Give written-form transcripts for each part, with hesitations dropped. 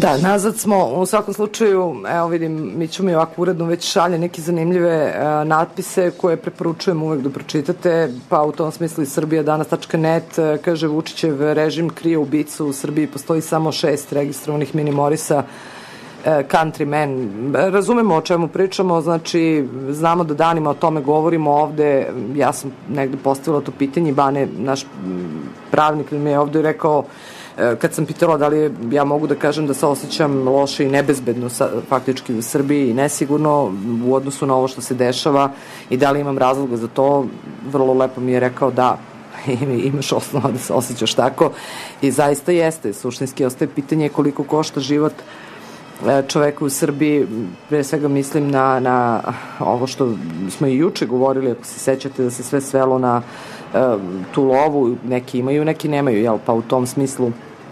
Da, nazad smo, u svakom slučaju, evo vidim, Miću mi ovako uredno već šalje neke zanimljive natpise koje preporučujem uvek da pročitate, pa u tom smislu i Srbija danas.net kaže Vučićev režim krije ubicu, u Srbiji postoji samo 6 registrovanih Minimorisa, countrymen. Razumemo o čemu pričamo, znači znamo da danima o tome govorimo ovde, ja sam negde postavila to pitanje, Bane, naš pravnik mi je ovde rekao, kad sam pitala da li ja mogu da kažem da se osjećam loše i nebezbedno faktički u Srbiji i nesigurno u odnosu na ovo što se dešava i da li imam razloga za to, vrlo lepo mi je rekao da imaš osnova da se osjećaš tako i zaista jeste, suštinski ostaje pitanje koliko košta život čoveka u Srbiji, pre svega mislim na ovo što smo i juče govorili, ako se sećate da se sve svelo na tu lovu, neki imaju, neki nemaju, jel, pa u tom smislu,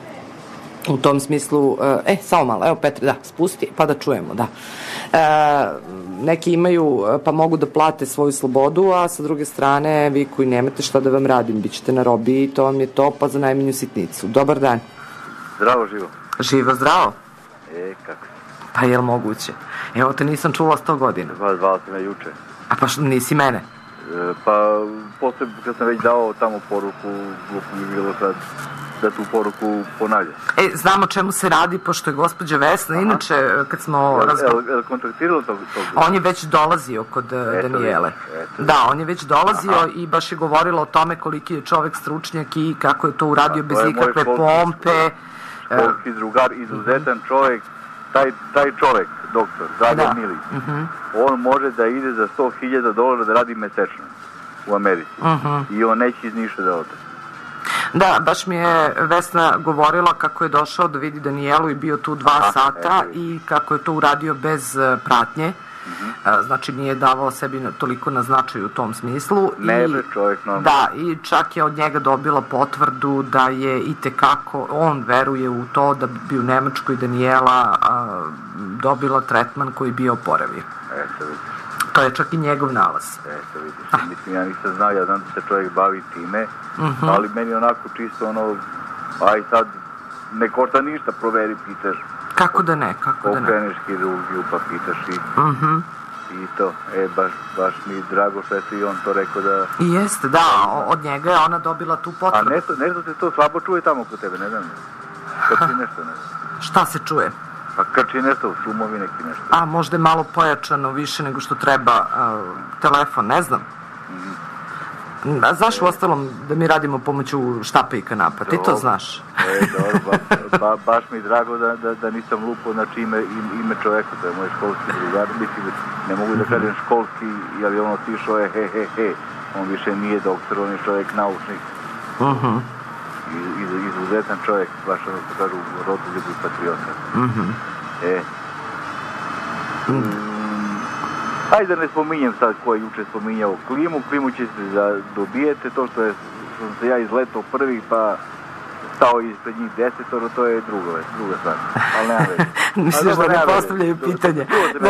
samo malo, evo Petre, da, spusti, pa da čujemo, da. Neki imaju, pa mogu da plate svoju slobodu, a sa druge strane, vi koji nemate šta da vam radim, bit ćete na robiji, to vam je to, pa za najmanju sitnicu. Dobar dan. Zdravo, živo. Živo, zdravo. Kako? Pa je li moguće? Evo te nisam čula 100 godina. Zvala si me juče. A pa što nisi mene? Pa posle kad sam već dao tamo poruku, glupo mi bilo sad da tu poruku ponavlja. Znam o čemu se radi, pošto je gospođa Vesna, inače kad smo... Je kontaktirala tog? On je već dolazio kod Danijele. Da, on je već dolazio i baš je govorila o tome koliki je čovek stručnjak i kako je to uradio bez ikakve pompe. Školski drugar, izuzetan čovek, taj čovek, doktor, Dragan Milić, on može da ide za $100,000 da radi mesečno u Americi i on neće iz ništa da ode. Da, baš mi je Vesna govorila kako je došao da vidi Danijelu i bio tu 2 sata i kako je to uradio bez pratnje. Znači nije davao sebi toliko na značaju u tom smislu. Ne, čovjek normalno. Da, i čak je od njega dobila potvrdu da je itekako, on veruje u to da bi u Nemačkoj Danijela dobila tretman koji bi oporavio. To je čak i njegov nalaz. Vidiš, mislim, ja nisam znao, ja znam da se čovjek bavi time, ali meni onako čisto ono, aj sad, ne košta ništa, proveri, pitaš. Kako da ne? Okreneš hirurgiju pa pitaš i to. Baš mi je drago što je i on to rekao da... I jeste, da, od njega je ona dobila tu potvrdu. A nešto se to slabo čuje tamo kod tebe, ne znam. Krči nešto, ne znam. Šta se čuje? Pa krči nešto, šumovi neki nešto. A možda je malo pojačano više nego što treba telefon, ne znam. A znaš u ostalom da mi radimo pomoću štapa i kanapa, ti to znaš. Dobro, baš mi je drago da nisam lupo, znači ime čoveka, to je moj školski drugar, mislim, ne mogu da kažem školski, jer je on otišao he, on više nije doktor, on je čovjek naučnik. Izuzetan čovjek, baš ono što kažu, rodoljub i patriota. Hajde da ne spominjem sad ko je juče spominjao klimu ćete da dobijete, to što sam se ja izletao prvi pa stao ispred njih 10, to je druga stvar, ali nema već. Misliš da ne postavljaju pitanje?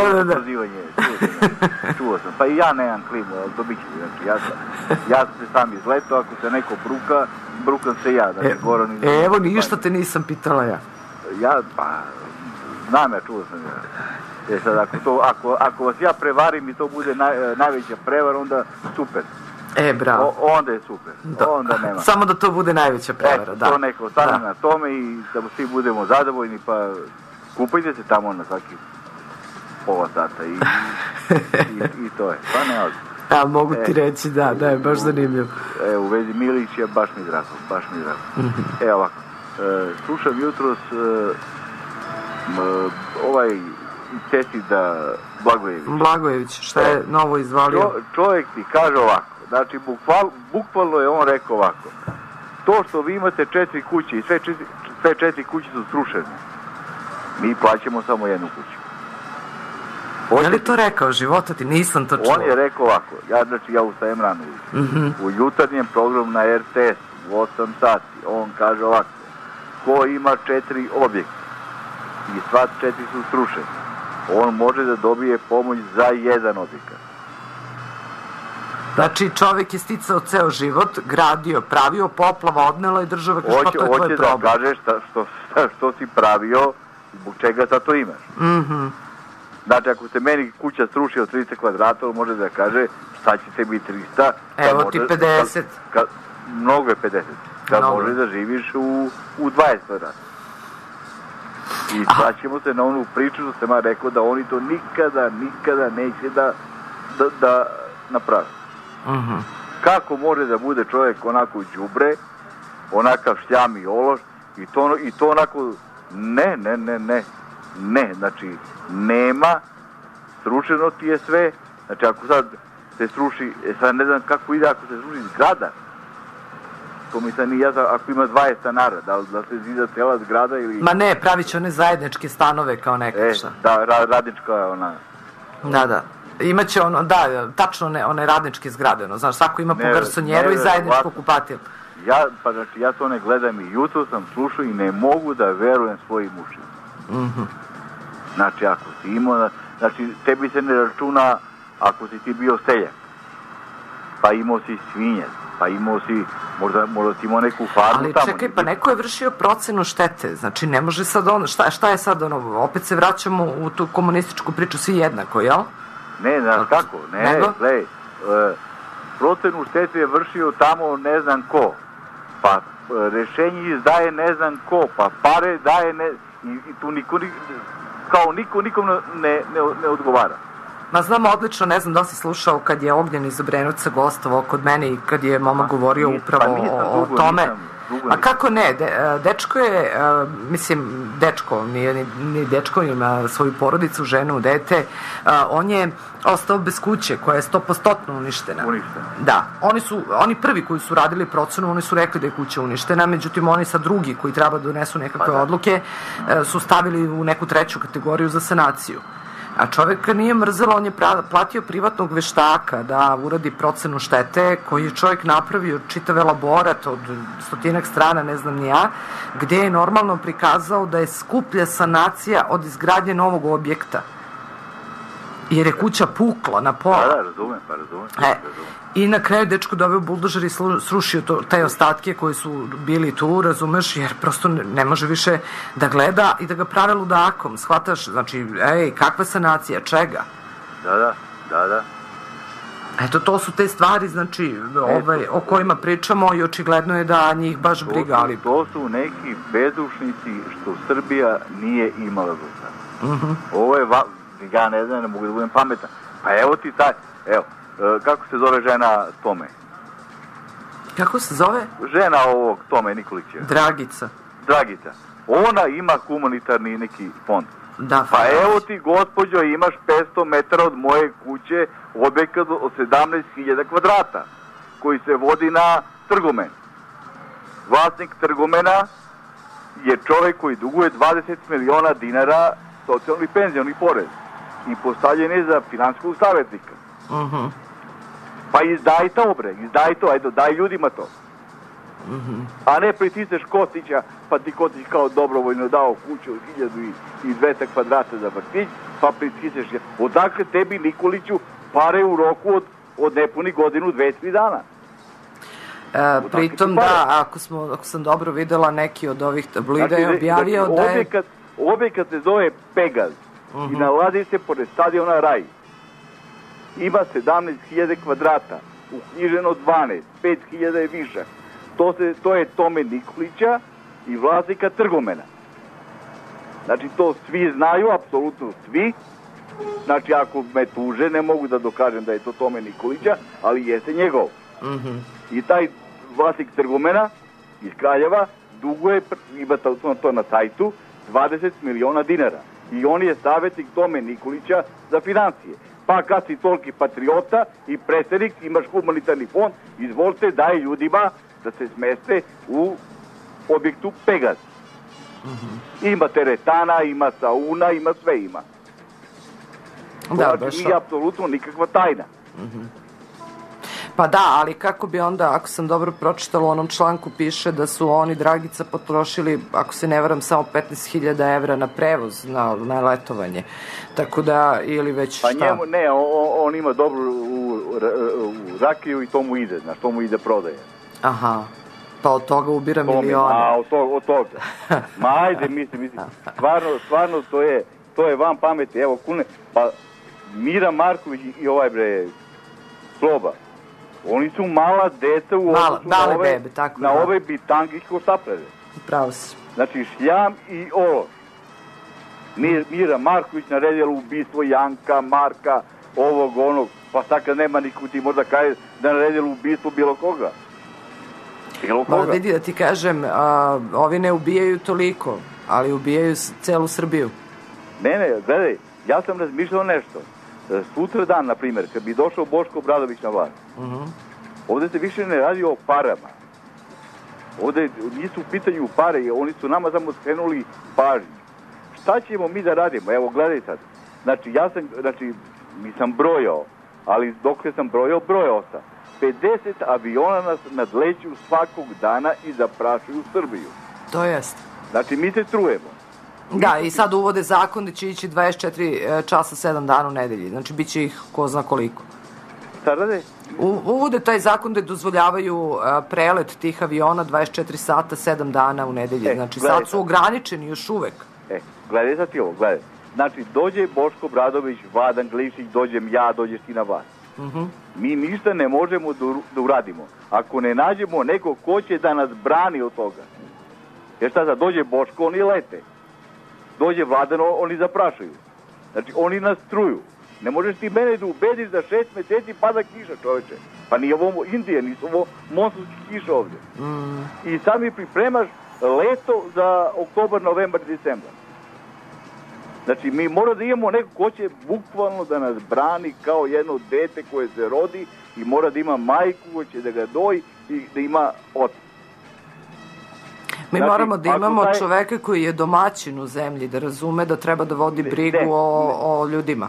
Čuo sam, pa i ja nemam klimu, ali dobit ću, znači ja sam se sam izletao, ako se neko brukam se ja, znači Goran... Evo, ništa te nisam pitala ja. Znam ja, čuo sam ja. Sad, ako vas ja prevarim i to bude najveća prevara, onda super. Bravo. Onda je super. Onda nema. Samo da to bude najveća prevara, da. To neko ostane na tome i da svi budemo zadovoljni, pa kupajte se tamo na svaki pola sata i to je. Pa ne odlično. Da, mogu ti reći, da je baš zanimljivo. U vezi Milića, baš mi drago. Evo ovako, slušam jutros Tesida Blagojević, šta je novo izvalio? Čovjek ti kaže ovako, znači bukvalno je on rekao ovako, to što vi imate 4 kuće i sve 4 kuće su srušene, mi plaćamo samo jednu kuću. Je li to rekao, života ti, nisam to čuo. On je rekao ovako, ja ustajem rano u jutarnjem programu na RTS u 8 sati, on kaže ovako, ko ima 4 objekta i sva 4 su srušene, on može da dobije pomoć za jedan objekat. Znači, čovjek je sticao ceo život, gradio, pravio, poplava odnela i država kaže, pa to je tvoj problem. Hoće da kažeš što si pravio Zbog čega sad to imaš? Znači, ako se meni kuća sruši od 30 kvadrata, on može da kaže šta će tebi 300. Evo ti 50. Mnogo je 50. Kad može da živiš u 20 kvadrata. I sad ćemo se na onu priču što sam rekao da oni to nikada neće da napravi. Kako može da bude čovjek onako đubre, onakav šljam i ološ i to onako ne, znači nema, srušeno ti je sve, znači ako sad se sruši, sad ne znam kako ide ako se sruši zgrada, to mi sad nije jasno, ako ima 20 stanara, da se zida cela zgrada ili... Ma ne, pravit će one zajedničke stanove kao nekakša. Da, radnička ona... Da. Imaće ono, da, tačno one radničke zgrade, ono, znaš, svako ima po garsonjeru i zajedničku kupatiju. Ja to ne gledam i jutro sam slušao i ne mogu da verujem svojim ušima. Znači, ako si imao, znači, tebi se ne računa ako si ti bio seljak, pa imao si svinje, pa imao si, možda si imao neku farmu tamo. Ali čekaj, pa neko je vršio procenu štete, znači ne može sad ono, šta je sad ono, opet se vraćamo u tu komunističku priču, svi jednako, jel? Ne, znaš kako, gledaj, procenu štete je vršio tamo ne znam ko, pa rešenje izdaje ne znam ko, pa pare daje i tu niko nikom ne odgovara. Ma znam odlično, ne znam da si slušao kad je Ognjen iz Obrenovca gostovao kod mene i kad je momak govorio upravo o tome. A kako ne, dečko je, mislim, dečko, nije ni dečko, ima svoju porodicu, ženu, dete, on je ostao bez kuće koja je 100% uništena. Da, oni prvi koji su radili procenu, oni su rekli da je kuća uništena, međutim oni sad drugi koji treba da donesu nekakve odluke su stavili u neku treću kategoriju za sanaciju. A čovjek nije mrzelo, on je platio privatnog veštaka da uradi procenu štete, koji je čovjek napravio čitav elaborat od 100-ak strana, ne znam ni ja, gde je normalno prikazao da je skuplja sanacija od izgradnje novog objekta. Jer je kuća pukla na pola. Da, razumem. I na kraju dečko doveo buldožer i srušio te ostatke koji su bili tu, razumeš, jer prosto ne može više da gleda i da ga prave ludakom, shvataš, znači, kakva sanacija, čega? Da. Eto, to su te stvari, znači, o kojima pričamo i očigledno je da njih baš briga, ali... To su neki bezušnici što Srbija nije imala do sada. Ovo je, ja ne znam, ne mogu da budem pametan, pa evo ti taj, kako se zove žena Tome? Kako se zove? Žena ovog Tome Nikolića. Dragica. Ona ima humanitarni neki fond. Da, pa evo ti, gospođo, imaš 500 metara od moje kuće objekat od 17.000 kvadrata koji se vodi na Trgomen. Vlasnik Trgomena je čovjek koji duguje 20 miliona dinara socijalni penzioni porez i postavljen je za finansijskog savjetnika. Pa izdaj to, ajde, daj ljudima to. A ne pritisneš Kostića, pa ti Kostić kao dobrovoljno dao kuću od 1200 kvadrata za vrtić, pa pritisneš, odakle tebi Nikoliću pare u roku od nepunih godinu, 2-3 dana? Pritom da, ako sam dobro videla, neki od ovih tabloida je objavio da je... Objekat se zove Pegaz i nalazi se pored stadiona Raj. Ima 17.000 kvadrata, uknjiženo 12, 5.000 je višak. To je Tome Nikolića i vlasnika Trgomena. Znači, to svi znaju, apsolutno svi. Znači, ako me tuže, ne mogu da dokažem da je to Tome Nikolića, ali jeste njegov. I taj vlasnik Trgomena iz Kraljeva duguje, ima to na sajtu, 20 miliona dinara. I on je savjetnik Tome Nikolića za financije. Pa kad si toliki patriota i predsednik, imaš humanitarni fond, izvolite, daj ljudima da se smeste u objektu Pegaz. Ima teretana, ima sauna, ima sve ima. Znači, nije apsolutno nikakva tajna. Pa da, ali kako bi onda, ako sam dobro pročitala, u onom članku piše da su oni, Dragica, potrošili, ako se ne varam, samo 15.000 evra na prevoz, na letovanje. Tako da, ili već šta? Pa njemu, ne, on ima dobru rakiju i to mu ide, znaš, to mu ide prodaje. Aha. Pa od toga ubira milione. A od toga. Ma ajde, mislim. Stvarno to je van pameti. Evo, pa Mira Marković i ovaj Sloba. Oni su mala deca u odnosu na ove bitangijsko saprede. Pravo si. Znači, Šljam i Ološ. Mira Marković naredila ubistvo Janka, Marka, ovog, onog, pa sad kad nema niko ti možda kaže da naredila ubistvo bilo koga. Vidi da ti kažem, ovi ne ubijaju toliko, ali ubijaju celu Srbiju. Ne, gledaj, ja sam razmišljao nešto. Sutra dan, na primjer, kad bi došao Boško Obradović na vlast, ovdje se više ne radi o parama. Ovdje nisu u pitanju pare, oni su nama samo skrenuli pažnju. Šta ćemo mi da radimo? Evo, gledaj sad. Znači, nisam brojao, ali dok sam brojao sam. 50 aviona nas nadleću svakog dana i zaprašuju Srbiju. To jest. Znači, mi se trujemo. Da, i sad uvode zakon da će ići 24 časa 7 dana u nedelji. Znači, bit će ih ko zna koliko. Šta rade? Uvode taj zakon da dozvoljavaju prelet tih aviona 24 sata 7 dana u nedelji. Znači, sad su ograničeni još uvek. Gledaj sad ti ovo, gledaj. Znači, dođe Boško Obradović, Vladan Glišić, dođem ja, dođeš ti na vas. Mi ništa ne možemo da uradimo ako ne nađemo neko ko će da nas brani od toga. Jer šta sad, dođe Boško, oni lete. Dođe Vladan, oni zaprašaju. Znači, oni nas truju. Ne možeš ti mene da ubediš da 6 meseci pada kiša, čoveče. Pa nije ovo Indija, nisu ovo monsunski kiša ovdje. I sad mi pripremaš leto za oktobar, novembar, decembar. Znači, mi moramo da imamo neko ko će bukvalno da nas brani kao jedno dete koje se rodi i mora da ima majku koja će da ga doji i da ima otac. Mi moramo da imamo čoveka koji je domaćin u zemlji, da razume da treba da vodi brigu o ljudima.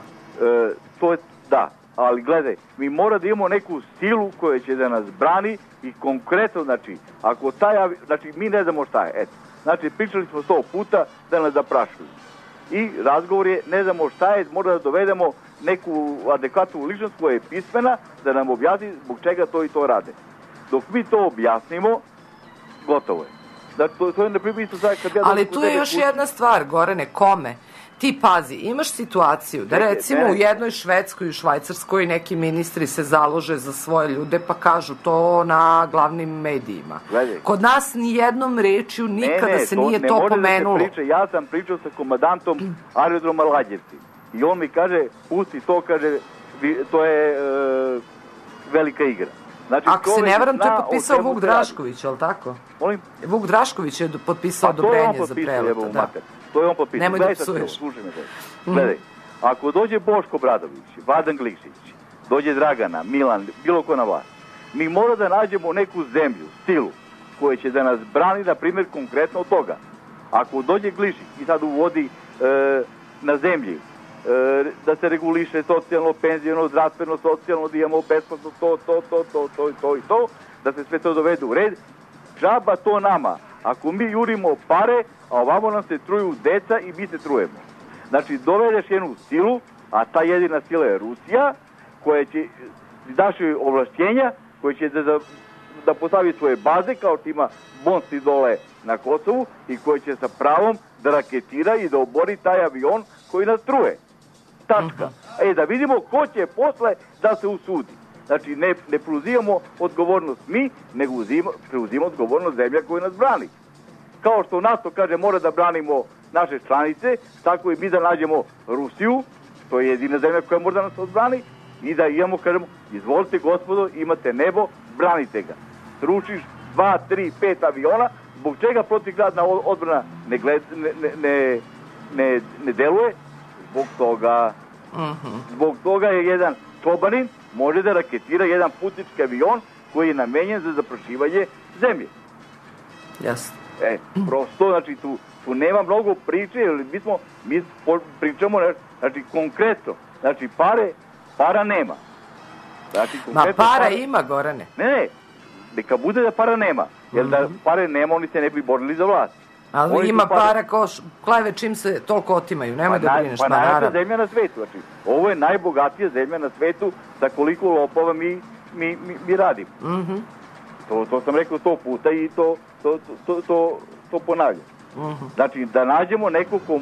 Da, ali gledaj, mi moramo da imamo neku silu koja će da nas brani i konkretno, znači, znači, mi ne znamo šta je, eto. Znači, pričali smo 100 puta da nas zaprašuju. I razgovor je, ne znamo šta je, moramo da dovedemo neku adekvatnu ličnost koja je pismena da nam objasni zbog čega to i to rade. Dok mi to objasnimo, gotovo je. Znači, to je na primjer isto sad kad ja... Ali tu je još jedna stvar, Gorane, kome? Ti pazi, imaš situaciju da recimo u jednoj Švedskoj i Švajcarskoj neki ministri se založe za svoje ljude pa kažu to na glavnim medijima. Kod nas ni jednom rečju nikada se nije to pomenulo. Ja sam pričao sa komandantom aerodroma Lađevci i on mi kaže, pusti to, kaže, to je velika igra. Znači, ako se ne varam, to je potpisao Vuk Drašković, je li tako? Molim? Vuk Drašković je potpisao odobrenje za preleta. To je on potpisao. Nemoj da psuješ. Gledaj, ako dođe Boško Obradović, Vladan Glišić, dođe Dragana, Milan, bilo ko na vlast, mi moramo da nađemo neku zemlju, stilu, koja će da nas brani, na primjer, konkretno od toga. Ako dođe Glišić i sad uvodi na zemlji da se reguliše socijalno, penziono, zdravstveno, socijalno, da imamo besplatno to, da se sve to dovede u red, džaba to nama. Ako mi jurimo pare, a ovamo nam se truju deca i mi se trujemo. Znači, dovedeš jednu silu, a ta jedina sila je Rusija, koja će, daš joj ovlašćenja, koja će da postavi svoje baze, kao što ima bonsti dole na Kosovu, i koja će sa pravom da raketira i da obori taj avion koji nas truje. Tačka. Da vidimo ko će posle da se usudi. Znači, ne preuzimamo odgovornost mi, nego preuzimamo odgovornost zemlja koja nas brani. Kao što NATO kaže mora da branimo naše članice, tako i mi da nađemo Rusiju, to je jedina zemlja koja mora da nas odbrani, i da imamo, kažemo, izvolite gospodo, imate nebo, branite ga. Sručiš 2, 3, 5 aviona, zbog čega protivgradna odbrana ne deluje? Zbog toga. Zbog toga je jedan Čobanin može da raketira jedan putnički avion koji je namenjen za zaprašivanje zemlje. Jasno. Prosto, znači, tu nema mnogo priče, jer mi pričamo, znači, konkretno, znači, para nema. Znači, para ima, Gorane. Ne, neka bude da para nema, jer da pare nema, oni se ne bi borili za vlast. Ali ima para kao kleve čim se toliko otimaju, nemoj da brineš. Pa najbolja zemlja na svetu, znači, ovo je najbogatija zemlja na svetu, sa koliko lopova mi radimo. To sam rekao 100 puta i to ponavljam. Znači, da nađemo neko ko...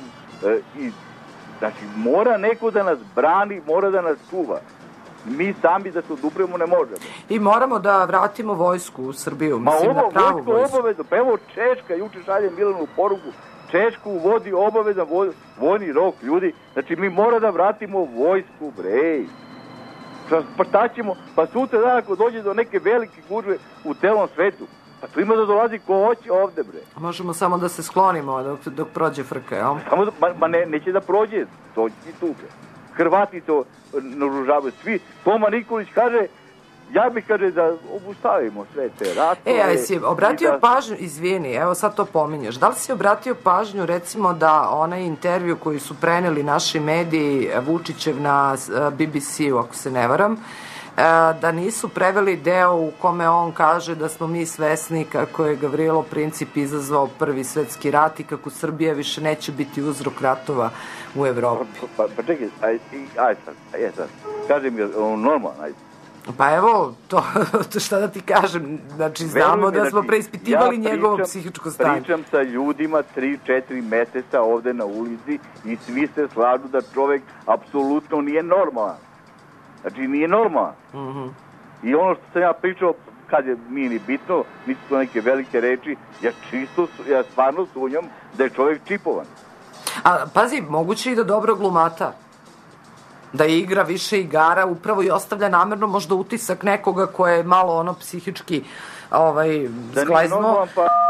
Znači, mora neko da nas brani, mora da nas čuva. Mi sami da se odupremo ne možemo. I moramo da vratimo vojsku u Srbiju, mislim, na pravu vojsku. Obavezno, pa evo Češka, juče šalje Milanu poruku, Češku vodi obavezan vojni rok, ljudi. Znači, mi mora da vratimo vojsku, bre. Pa šta ćemo? Pa sutra dan ako dođe do neke velike gužve u celom svetu, pa tu ima da dolazi ko hoće ovde, bre. Možemo samo da se sklonimo dok prođe frka, jel? Neće da prođe, dođi ti tu, bre. Hrvati to naružavaju svi. Toma Nikolić kaže, ja bih kaže da obustavimo sve te ratove. A jesi obratio pažnju, izvini, evo sad to pominješ, da li si obratio pažnju recimo da onaj intervju koji su preneli naši mediji Vučićev na BBC-u, ako se ne varam, da nisu preveli deo u kome on kaže da smo mi svesni kako je Gavrilo Princip izazvao Prvi svetski rat i kako Srbija više neće biti uzrok ratova u Evropi. Pa čekaj, aj sad, kaži mi normalno, ajde. Pa evo, to šta da ti kažem, znači znamo da smo preispitivali njegovo psihičko stanje. Pričam sa ljudima 3-4 meseca ovde na ulici i svi se slažu da čovek apsolutno nije normalan. Znači nije normalan. I ono što sam ja pričao, kad je nije ni bitno, nisu to neke velike reči, ja stvarno sumnjam da je čovek čipovan. A pazi, moguće i da dobro glumata. Da igra više igara, upravo i ostavlja namerno možda utisak nekoga ko je malo ono psihički sklajzno.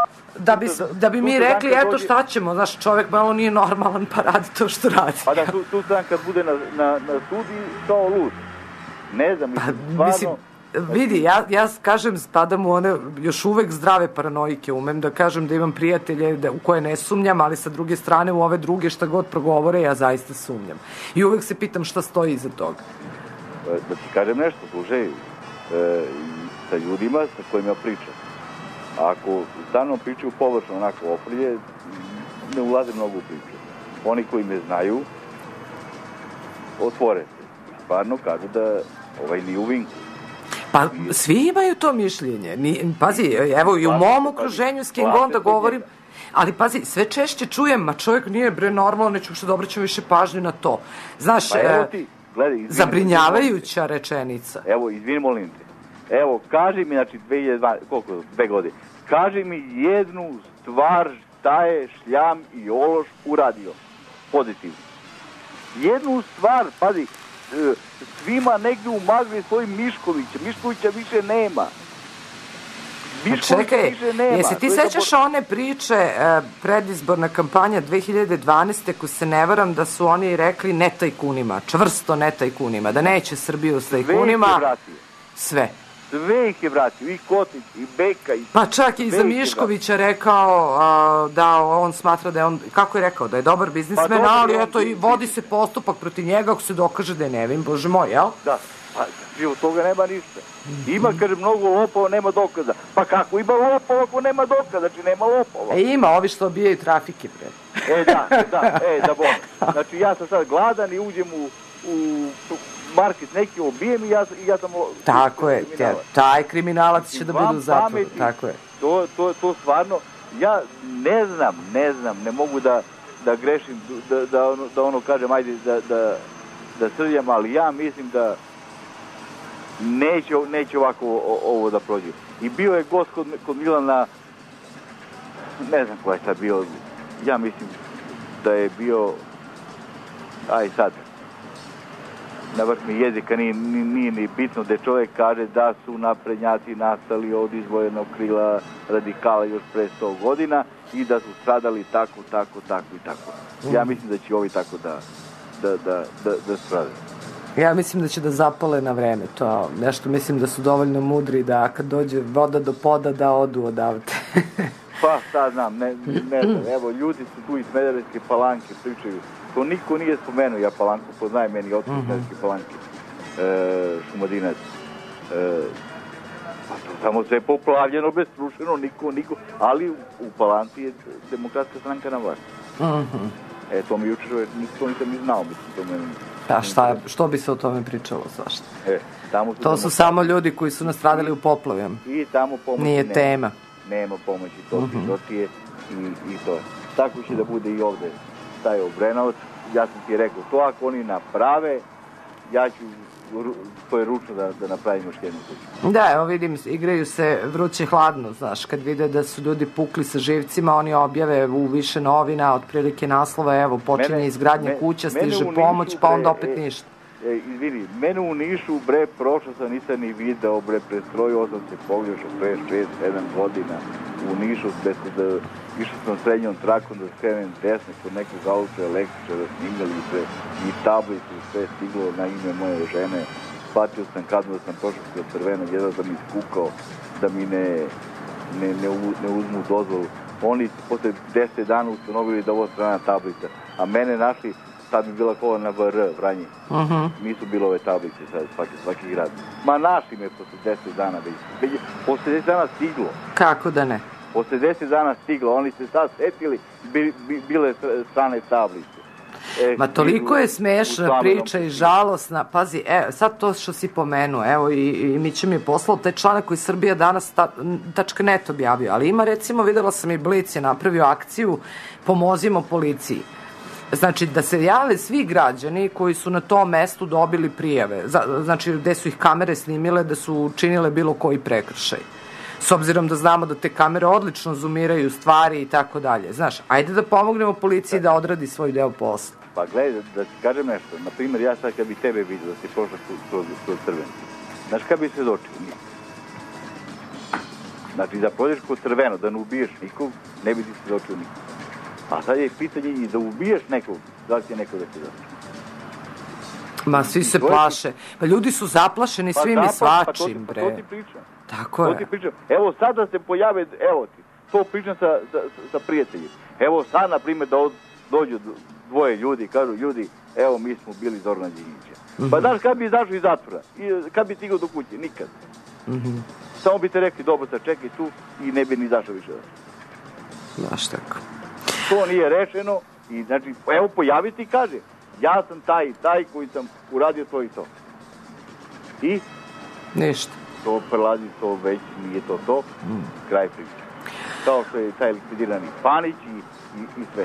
Da bi mi rekli, eto šta ćemo, znaš, čovek malo nije normalan pa radi to što radi. Pa da, tu sam kad bude na sudi kao lud. Ne znam, stvarno... Vidi, ja kažem, spadam u one još uvek zdrave paranoike, umem da kažem da imam prijatelje u koje ne sumnjam, ali sa druge strane u ove druge šta god progovore, ja zaista sumnjam. I uvek se pitam šta stoji iza toga. Da ti kažem nešto, slušaj, sa ljudima sa kojima pričam. Ako sa mnom pričaju površno, onako opolje, ne ulaze mnogo u priču. Oni koji me znaju, otvore se. Stvarno kažu da nije u vinku. Pa svi imaju to mišljenje. Pazi, evo i u mom okruženju s kim god da govorim, ali pazi, sve češće čujem, ma čovjek nije bre normalno, neću što da obraćam više pažnju na to. Znaš, zabrinjavajuća rečenica. Evo, izvini, molim te. Evo, kaži mi, znači, 2 godine, kaži mi jednu stvar šta je Šljam i Ološ uradio pozitivno. Jednu stvar, pazi, svima negdje u magli stoji Miškovića. Miškovića više nema. Čekaj, jesi ti sećaš one priče, predizborna kampanja 2012. ko se ne varam da su oni rekli ne tajkunima, čvrsto ne tajkunima, da neće Srbiju s tajkunima. Sve. Sve ih je vratio, i Kotić, i Beka, i... Pa čak i za Miškovića rekao da on smatra da je on, kako je rekao, da je dobar biznismen, ali eto i vodi se postupak protiv njega ako se dokaže da je nevin, bože moj, jel? Da, pa od toga nema ništa. Ima, kaže, mnogo lopova, nema dokaza. Pa kako, ima lopova ako nema dokaza, znači nema lopova. Ima, ovi što obijaju trafike, bre. Da bom. Znači ja sam sad gladan i uđem u market neki obijem i ja sam... Tako je, taj kriminalac će da bude u zatvoru, tako je. To stvarno, ja ne znam, ne mogu da grešim, da ono kažem, ajde, da srljam, ali ja mislim da neće ovako ovo da prođe. I bio je gost kod Milana, ne znam ko je sad bio, ja mislim da je bio, aj sad, na vrh mi jezika nije ni bitno da čovjek kaže da su naprednjaci nastali od izdvojenog krila radikala još pre 100 godina i da su stradali tako i tako. Ja mislim da će ovi tako da stradaju. Ja mislim da će da zapale na vreme. To nešto mislim da su dovoljno mudri da kad dođe voda do poda da odu odavde. Pa šta znam, ne znam. Evo, ljudi su tu iz Smederevske Palanke pričaju. To niko nije spomenuo, ja Palanku poznajem, meni od Smederevske Palanke, Šumadinac. Pa to samo sve poplavljeno, bezstrušeno, niko, ali u Palanci je Demokratska stranka na vlasti. To mi juče to nisam ni znao, mislim, to meni... Što bi se o tome pričalo, svašta? To su samo ljudi koji su nastradali u poplavama. I tamo pomoći nije tema. Nema pomoći, to je i to je. Tako će da bude i ovde, taj Obrenovac. Ja sam ti rekao, to ako oni naprave, ja ću to je ručno da napravim još jednu kuću. Da, evo vidim, igraju se vruće hladno, znaš, kad vide da su ljudi pukli sa živcima, oni objave u više novina, otprilike naslova, evo, počinje izgradnja kuća, stiže pomoć, pa onda opet ništa. Izvini, mene u Nišu, bre, prošao sam, nisam ni video, bre, prestrojio sam se pogrešao 5, 6, 7 godina u Nišu, išao sam srednjom trakom da skrenem desno kod nekog auto električara, snimali se i tablicu, sve stiglo na ime moje žene. Shvatio sam kadno da sam prošao kroz crveno, jedan da mi iskukao, da mi ne uzmu dozvolu. Oni posle 10 dana ustanovili da ovo strana tablica, a mene našli, sad mi bila kola na VR, Vranje. Nisu bilo ove tablice sad, svaki grad. Ma našli me posle 10 dana već. Posle 10 dana stiglo. Kako da ne? Posle 10 dana stiglo, oni se sad setili, bile strane tablice. Ma toliko je smešna priča i žalosna. Pazi, sad to što si pomenuo, evo i Mića mi je poslao taj članak koji Srbija danas .net objavio, ali ima recimo, videla sam i Blic je napravio akciju Pomozimo policiji. Znači, da se jave svi građani koji su na tom mestu dobili prijave, znači gde su ih kamere snimile da su učinile bilo koji prekršaj. S obzirom da znamo da te kamere odlično zoomiraju stvari i tako dalje. Znaš, ajde da pomognemo policiji da odradi svoj deo posla. Pa gledaj, da ti kažem nešto. Na primjer, ja sad kad bi tebe vidio da si prošla kroz crveno, znaš kad bi se dočio? Znači, da prođeš kroz crveno, da ne ubiješ nikog, ne bi ti se dočio nikog. A sad je pitanje i da ubiješ nekog, da li će neko da se dočio? Ma, svi se plaše. Pa ljudi su zaplašeni svim i svačim, bre. Pa to ti pričam. Tako je. Evo sad da se pojave, evo ti, to pričam sa prijateljima. Evo sad, na primjer, da dođu dvoje ljudi, kažu, ljudi, evo mi smo bili Zorana Đinđića. Pa znaš, kad bi izašao iz zatvora, kad bi stigao do kuće, nikad. Samo bi te rekli, dobro, sad čekaj tu i ne bi ni izašao više. Znaš tako. To nije rešeno i znači, evo pojaviti i kaže, ja sam taj koji sam uradio to i to. I? Ništa. To prelazi, to već nije to, kraj priče. Kao što je taj likvidirani Panić i sve.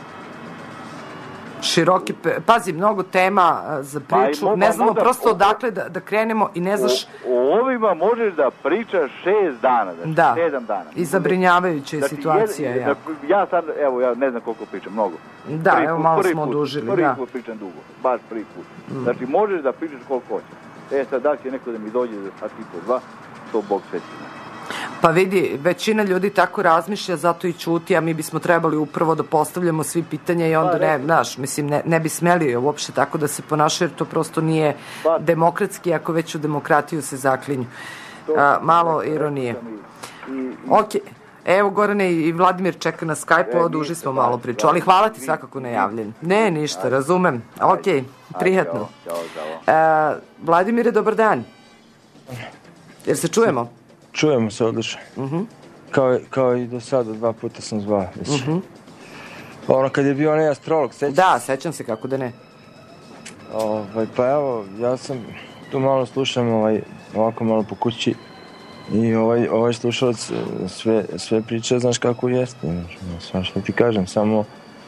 Široki, pazi, mnogo tema za priču, ne znamo prosto odakle da krenemo i ne znaš... O ovima možeš da pričaš 6 dana, znači 7 dana. I zabrinjavajuća je situacija. Ja sad, evo, ja ne znam koliko pričam, mnogo. Da, evo malo smo odužili. Prvi put pričam dugo, baš prvi put. Znači možeš da pričaš koliko hoćeš. Sad da će neko da mi dođe za sat i po 2, to Bog sve će. Pa vidi, većina ljudi tako razmišlja, zato i ćuti, a mi bismo trebali upravo da postavljamo svi pitanja i onda ne bi smeli uopšte tako da se ponašaju, jer to prosto nije demokratski, ako već u demokratiju se zaklinju. Malo ironije. Ok, evo Gorane i Vladimir čeka na Skype, oduži smo malo priču, ali hvala ti svakako na javljenju. Ne, ništa, razumem. Ok, prijatno. Vladimire, dobar dan. Jer se čujemo? Čujemo se odlično. Kao i do sada, 2 puta sam zvao. Ono kad je bio onaj astrolog, sećam se? Da, sećam se, kako da ne. Pa evo, ja sam tu malo slušam ovako malo po kući i ovaj slušalac sve priče, znaš kako jeste. Samo što ti kažem, samo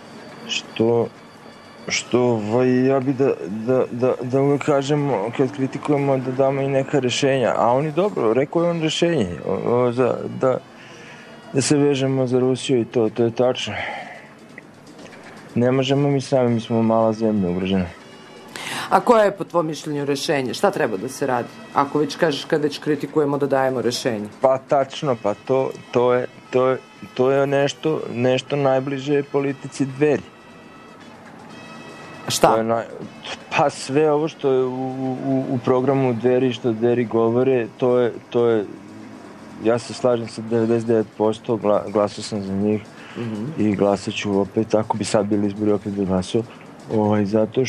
što ja bi da uvek kažemo, kad kritikujemo, da damo i neka rešenja, a on je dobro, rekao je on rešenje, da se vežemo za Rusiju i to je tačno. Ne možemo mi sami, mi smo mala zemlja ugrožena. A koje je po tvojom mišljenju rešenje? Šta treba da se radi? Ako već kažeš, kad već kritikujemo, da dajemo rešenje. Pa tačno, pa to je nešto najbliže politici Dveri. Šta? Pa sve ovo što je u programu Dveri, što Dveri govore, to je, ja se slažem sa 99%, glasao sam za njih i glasat ću opet, ako bi sad bili izbori, opet bi glasao, zato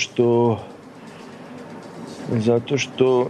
što,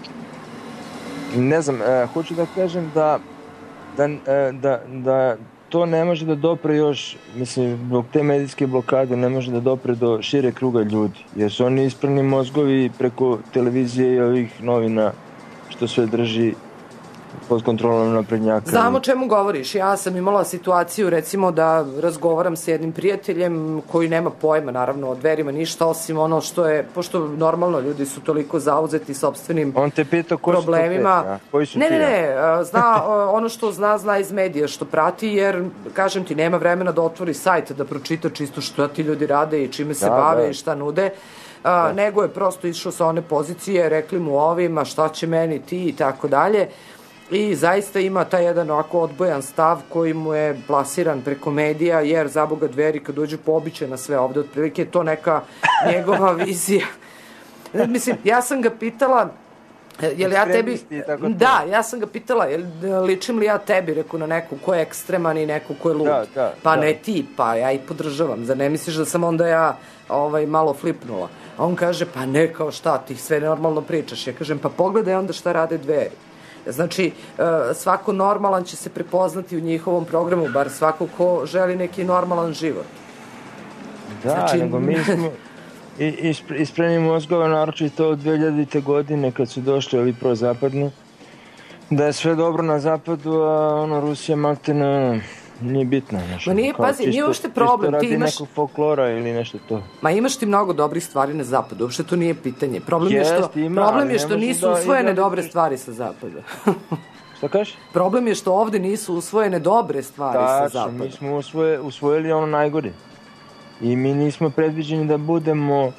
ne znam, hoću da kažem da to ne može da dopre još, mislim, zbog te medijske blokade ne može da dopre do šire kruga ljudi, jer su oni isprani mozgovi preko televizije i ovih novina što sve drži pod kontrolom naprednjaka. Znam o čemu govoriš. Ja sam imala situaciju, recimo, da razgovaram sa jednim prijateljem koji nema pojma, naravno, o Dverima ništa, osim ono što je, pošto normalno ljudi su toliko zauzeti sopstvenim on te pitao ko problemima. Su to pet, koji su ne, zna, ono što zna iz medija što prati, jer, kažem ti, nema vremena da otvori sajt, da pročita čisto što ti ljudi rade i čime se bave i šta nude. Nego je prosto išao sa one pozicije, rekli mu ovima šta će meni ti i tako dalje. I zaista ima taj jedan ovako odbojan stav koji mu je plasiran preko medija, jer za Boga Dveri kad dođu pobiće na sve ovde, otprilike je to neka njegova vizija. Mislim, ja sam ga pitala, jel ja tebi... Da, ja sam ga pitala, ličim li ja tebi, reku, na neku ko je ekstreman i neku ko je lud. Pa ne ti, pa ja ih podržavam. Zar ne misliš da sam onda ja malo flipnula? A on kaže, pa ne, kao šta, ti sve normalno pričaš. Ja kažem, pa pogledaj onda šta rade Dveri. Znači, svako normalan će se prepoznati u njihovom programu, bar svako ko želi neki normalan život. Da, znači, nego mi smo ispreni mozgova, naročito od 2000. godine kad su došli ovi prozapadni, da je sve dobro na zapadu, a Rusija maltene nije bitno. Ma nije, pazi, nije uopšte problem. Čisto radi nekog folklora ili nešto to. Ma imaš ti mnogo dobrih stvari na zapadu, uopšte to nije pitanje. Problem je što nisu usvojene dobre stvari sa zapada. Šta kažeš? Problem je što ovde nisu usvojene dobre stvari sa zapada. Mi smo usvojili ono najgore. I mi nismo predviđeni da budemo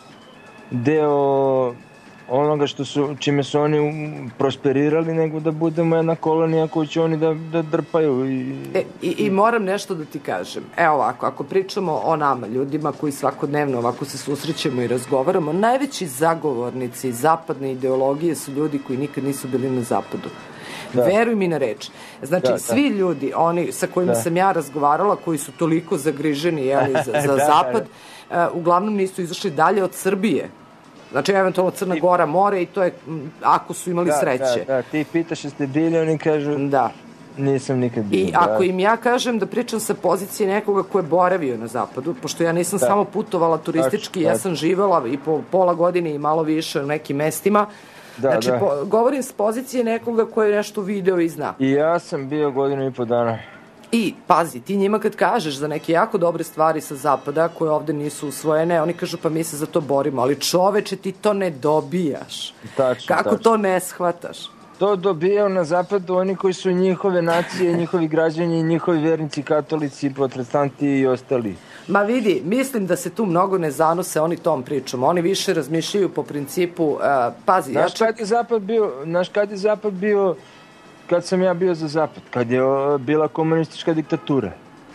deo onoga čime su oni prosperirali, nego da budemo jedna kolonija koju će oni da drpaju. I moram nešto da ti kažem. Evo ovako, ako pričamo o nama, ljudima koji svakodnevno ovako se susrećemo i razgovaramo, najveći zagovornici zapadne ideologije su ljudi koji nikad nisu bili na zapadu. Veruj mi na reč. Znači, svi ljudi, oni sa kojima sam ja razgovarala, koji su toliko zagriženi za zapad, uglavnom nisu izašli dalje od Srbije. Znači, eventualno Crna Gora, more i to je, ako su imali sreće. Da, ti pitaš jeste bili, oni kažu, nisam nikad bio. I ako im ja kažem da pričam sa pozicije nekoga ko je boravio na zapadu, pošto ja nisam samo putovala turistički, ja sam živela i po pola godine i malo više u nekim mestima, znači, govorim s pozicije nekoga ko je nešto video i zna. I ja sam bio 1.5 godina. I, pazi, ti njima kad kažeš za neke jako dobre stvari sa zapada koje ovde nisu usvojene, oni kažu pa mi se za to borimo, ali čoveče ti to ne dobijaš. Kako to ne shvataš? To dobijaju na zapadu oni koji su njihove nacije, njihovi građani, njihovi vernici, katolici, protestanti i ostali. Ma vidi, mislim da se tu mnogo ne zanose oni tom pričom. Oni više razmišljaju po principu, pazi... Znaš kad je zapad bio, kad sam ja bio za zapad? Kad je bila komunistička diktatura.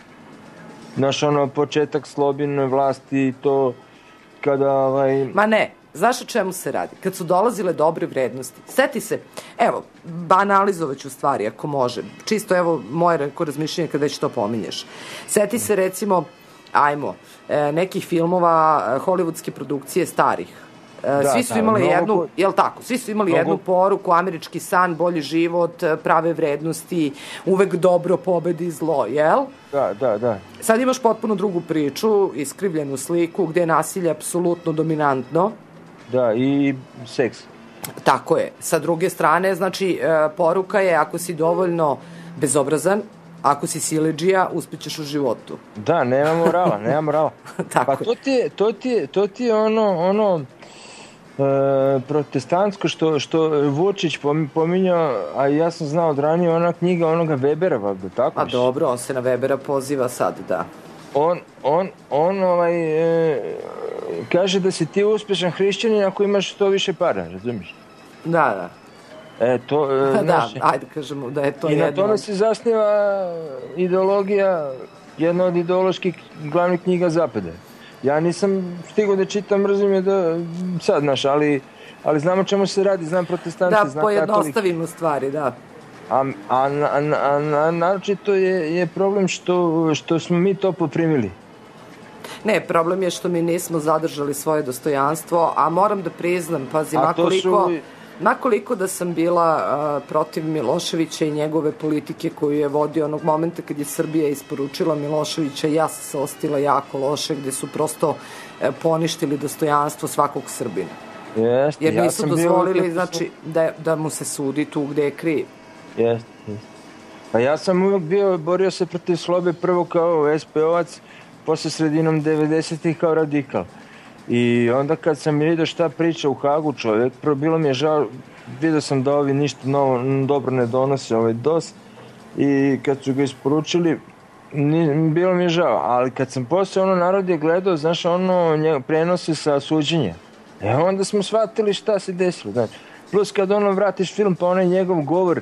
Znaš, početak slobodne vlasti i to kada... Ma ne, znaš o čemu se radi? Kad su dolazile dobre vrednosti. Seti se, evo, banalizovaću stvari ako može. Čisto, evo, moje razmišljenje kada već to pominješ. Seti se, recimo, nekih filmova hollywoodske produkcije starih. Svi su imali jednu, jel tako, svi su imali jednu poruku, američki san, bolji život, prave vrednosti, uvek dobro pobedi zlo, jel? Da. Sad imaš potpuno drugu priču, iskrivljenu sliku, gde je nasilje apsolutno dominantno. Da, i seks. Tako je. Sa druge strane, znači, poruka je ako si dovoljno bezobrazan, ako si siledžija, uspećeš u životu. Da, nema morala. Tako pa to ti je ono protestantsko što Vučić pominjao, a ja sam znao od ranije ona knjiga onoga Webera, valjda, tako? A dobro, on se na Webera poziva sad, da. On kaže da si ti uspešan hrišćanin ako imaš što više para, razumiješ? Da. Ajde kažemo da je to jedno. I na tome se zasniva ideologija, jedna od ideoloških glavnih knjiga zapada. Ja nisam stigao da čitam, mrzim je da sad, znaš, ali znam o čemu se radi, znam protestanti, znam katolike. Da, pojednostavimo stvari, da. A naročito je problem što smo mi to poprimili. Ne, problem je što mi nismo zadržali svoje dostojanstvo, a moram da priznam, pazi, makoliko... Makoliko da sam bila protiv Miloševića i njegove politike koju je vodio onog momenta kad je Srbija isporučila Miloševića, ja sam se ostila jako loše, gde su prosto poništili dostojanstvo svakog Srbina. Jer nisu dozvolili, znači, da mu se sudi tu gde je kriv. Jeste. Pa ja sam uvijek borio se protiv Slobe prvo kao SPO-vac, posle sredinom 90-ih kao radikal. I onda kad sam vidio šta priča u Hagu čovjek, prvo bilo mi je žao, vidio sam da ovi ništa dobro ne donose ovaj DOS i kad su ga isporučili, bilo mi je žao, ali kad sam posle narod je gledao, znaš, prenosi sa suđenja. Onda smo shvatili šta se desilo, znači. Plus kad vratiš film, pa onaj njegov govor,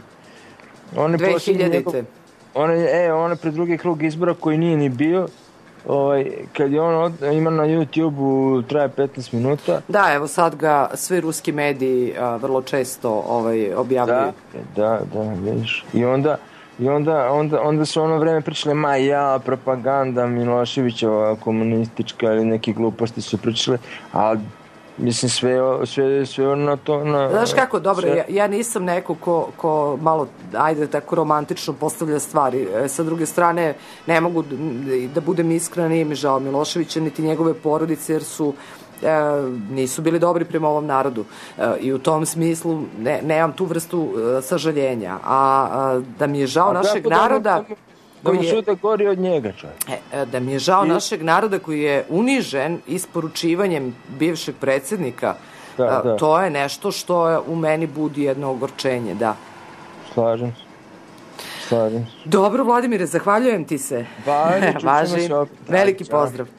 2000-te. Onaj pred drugi krug izbora koji nije ni bio, kad je ima na YouTube-u, traje 15 minuta. Da, evo sad ga svi ruski mediji vrlo često objavljaju. Da, vidiš. I onda su vreme pričale, propaganda Miloševića, komunistička ili neke gluposti su pričale, a mislim sve na to... Znaš kako, dobro, ja nisam neko ko malo, ajde tako romantično postavlja stvari. Sa druge strane, ne mogu da budem iskrena, nije mi žao Miloševića niti njegove porodice, jer nisu bili dobri prema ovom narodu. I u tom smislu nemam tu vrstu sažaljenja. A da mi je žao našeg naroda... Da mu sude gori od njega, čovjek. Da mi je žao našeg naroda koji je unižen isporučivanjem bivšeg predsjednika, to je nešto što u meni budi jedno ogorčenje, da. Slažem se. Dobro, Vladimire, zahvaljujem ti se. Važi. Veliki pozdrav.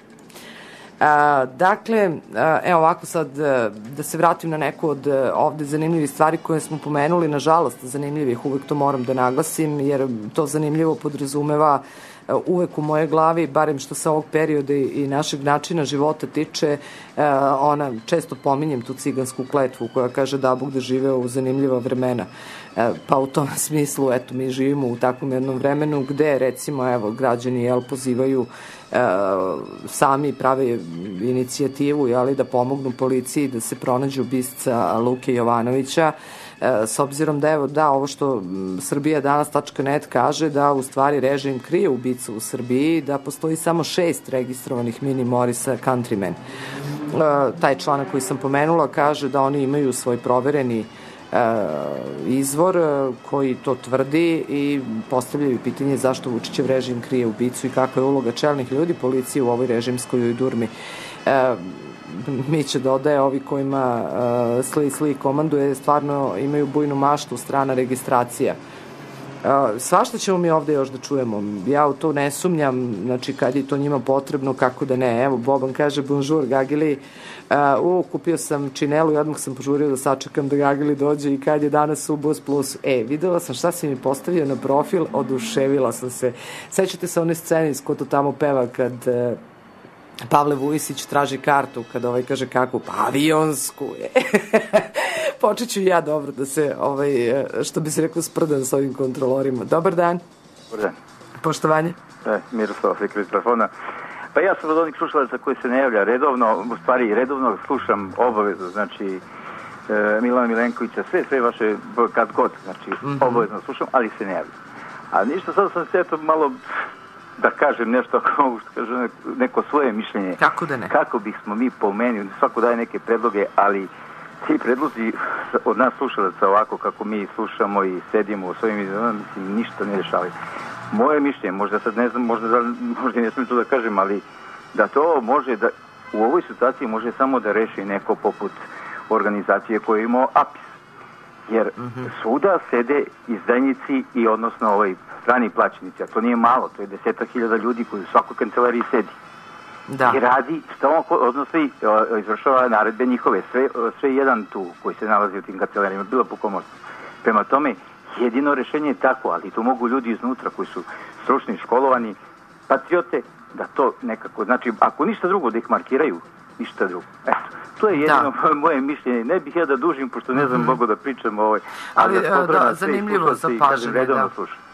Dakle, evo ovako sad da se vratim na neku od ovde zanimljivih stvari koje smo pomenuli, nažalost zanimljivih, uvek to moram da naglasim, jer to zanimljivo podrazumeva uvek u moje glavi, barem što se ovog perioda i našeg načina života tiče, često pominjem tu cigansku kletvu koja kaže da Bog da žive u zanimljiva vremena. Pa u tom smislu, eto, mi živimo u takvom jednom vremenu gde, recimo, evo, građani pozivaju sami prave inicijativu, da pomognu policiji da se pronađe ubistva Luke Jovanovića, s obzirom da ovo što Srbija danas.net kaže da u stvari režim krije ubicu u Srbiji, da postoji samo 6 registrovanih Mini Morisa Countrymen. Taj članak koji sam pomenula kaže da oni imaju svoj provereni izvor koji to tvrdi i postavljaju pitanje zašto Vučićev režim krije ubicu i kakva je uloga čelnih ljudi policije u ovoj režimskoj durmi. Miće dodaje, ovi kojima sli komanduje stvarno imaju bujnu maštu, strana registracija. Svašta ćemo mi ovde još da čujemo. Ja u to ne sumnjam, znači kad je to njima potrebno, kako da ne. Evo, Boban kaže, bonjour Gagili, kupio sam činelu i odmah sam požurio da sačekam da Gagili dođe i kad je danas u Bus Plus. Videla sam šta si mi postavio na profil, oduševila sam se. Sećate se one scene iz ko to tamo peva kad Pavle Vujisić traži kartu, kad kaže kako, pa avionsku je. Počet ću ja dobro da se, što bi se rekao, sprdam s ovim kontrolorima. Dobar dan. Dobar dan. Poštovanje. Miroslav Fikri iz telefona. Pa ja sam od onih slušalaca koji se ne javlja redovno, u stvari redovno slušam obavezno, znači Milana Milenkovića, sve vaše, kad god, znači obavezno slušam, ali se ne javlja. A ništa, sad sam se eto malo da kažem nešto, što kaže neko svoje mišljenje. Kako da ne? Kako bismo mi po meni, svako daje neke predloge, ali ti predlozi od nas slušalaca ovako kako mi slušamo i sedimo u svojim izvanama, mislim, ništa ne rešavaju. Moje mišljenje, možda sad ne znam, možda ne smijem to da kažem, ali da to može da, u ovoj situaciji može samo da reši neko poput organizacije koja je imao APIS. Jer svuda sede izdajnici i odnosno strani plaćenici, a to nije malo, to je 10.000 ljudi koji u svakoj kancelariji sedi. Da. I radi, odnosno izvršava naredbe njihove, sve jedan tu koji se nalazi u tim kancelarijama, bilo po komorstvu. Prema tome, jedino rešenje je tako, ali to mogu ljudi iznutra koji su stručni, školovani, patriote, da to nekako, znači, ako ništa drugo da ih markiraju, ništa drugo. Eto, to je jedino moje mišljenje. Ne bih ja da dužim, pošto ne znam mogu da pričam ali zanimljivo zapažanje,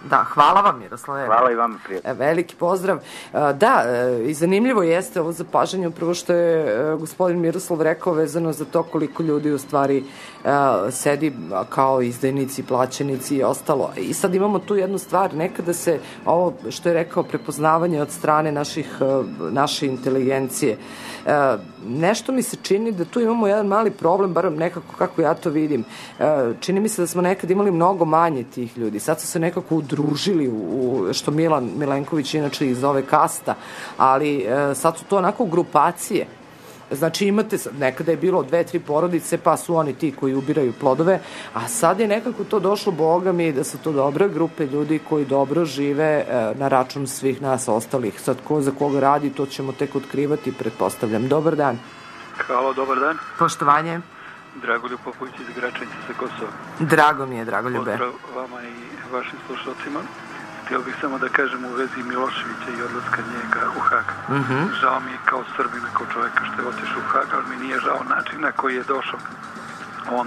Da, hvala vam, Miroslave. Hvala i vama, prijatno. Veliki pozdrav. Da, i zanimljivo jeste ovo zapažanje, upravo što je gospodin Miroslav rekao vezano za to koliko ljudi u stvari sedi kao izdajnici, plaćenici i ostalo. I sad imamo tu jednu stvar, nekada se ovo što je rekao prepoznavanje od strane naše inteligencije. Nešto mi se čini da tu imamo jedan mali problem, bar nekako kako ja to vidim. Čini mi se da smo nekad imali mnogo manje tih ljudi. Sad su se nekako udružili što Milan Milenković inače iz ove kasta, ali sad su to onako grupacije. Znači imate, nekada je bilo 2-3 porodice, pa su oni ti koji ubiraju plodove, a sad je nekako to došlo, Boga mi, da su to dobre grupe ljudi koji dobro žive na račun svih nas ostalih. Sad ko za koga radi, to ćemo tek otkrivati, pretpostavljam. Dobar dan. Hvala, dobar dan. Poštovanje. Dragoljub Popović iz Gračanice sa Kosova. Drago mi je, Dragoljube. Pozdrav vama i vašim slušalcima. Htio bih samo da kažem u vezi Miloševića i odlaska njega u Hag. Žao mi je kao Srbina, kao čoveka što je otišao u Hag, ali mi nije žao način na koji je došao. On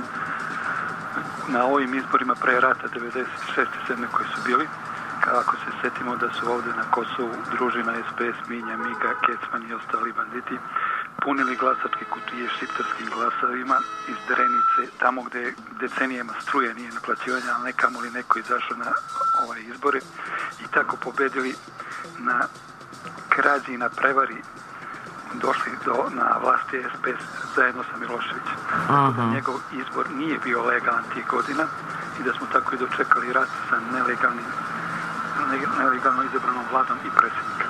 na ovim izborima pre rata 96. 7. koji su bili, ako se setimo da su ovde na Kosovu družina SPS, Minja, Miga, Kecman i ostali banditi punili glasačke kutije šiptarskim glasovima iz Drenice, tamo gde decenijama struje nije naplaćivanja, ali nekamo li neko izašao na izbore i tako pobedili na krađi i na prevari došli na vlasti SPS zajedno sa Miloševićem. Njegov izbor nije bio legalan tih godina i da smo tako i dočekali rat sa nelegalno izabranom vladom i predsjednika.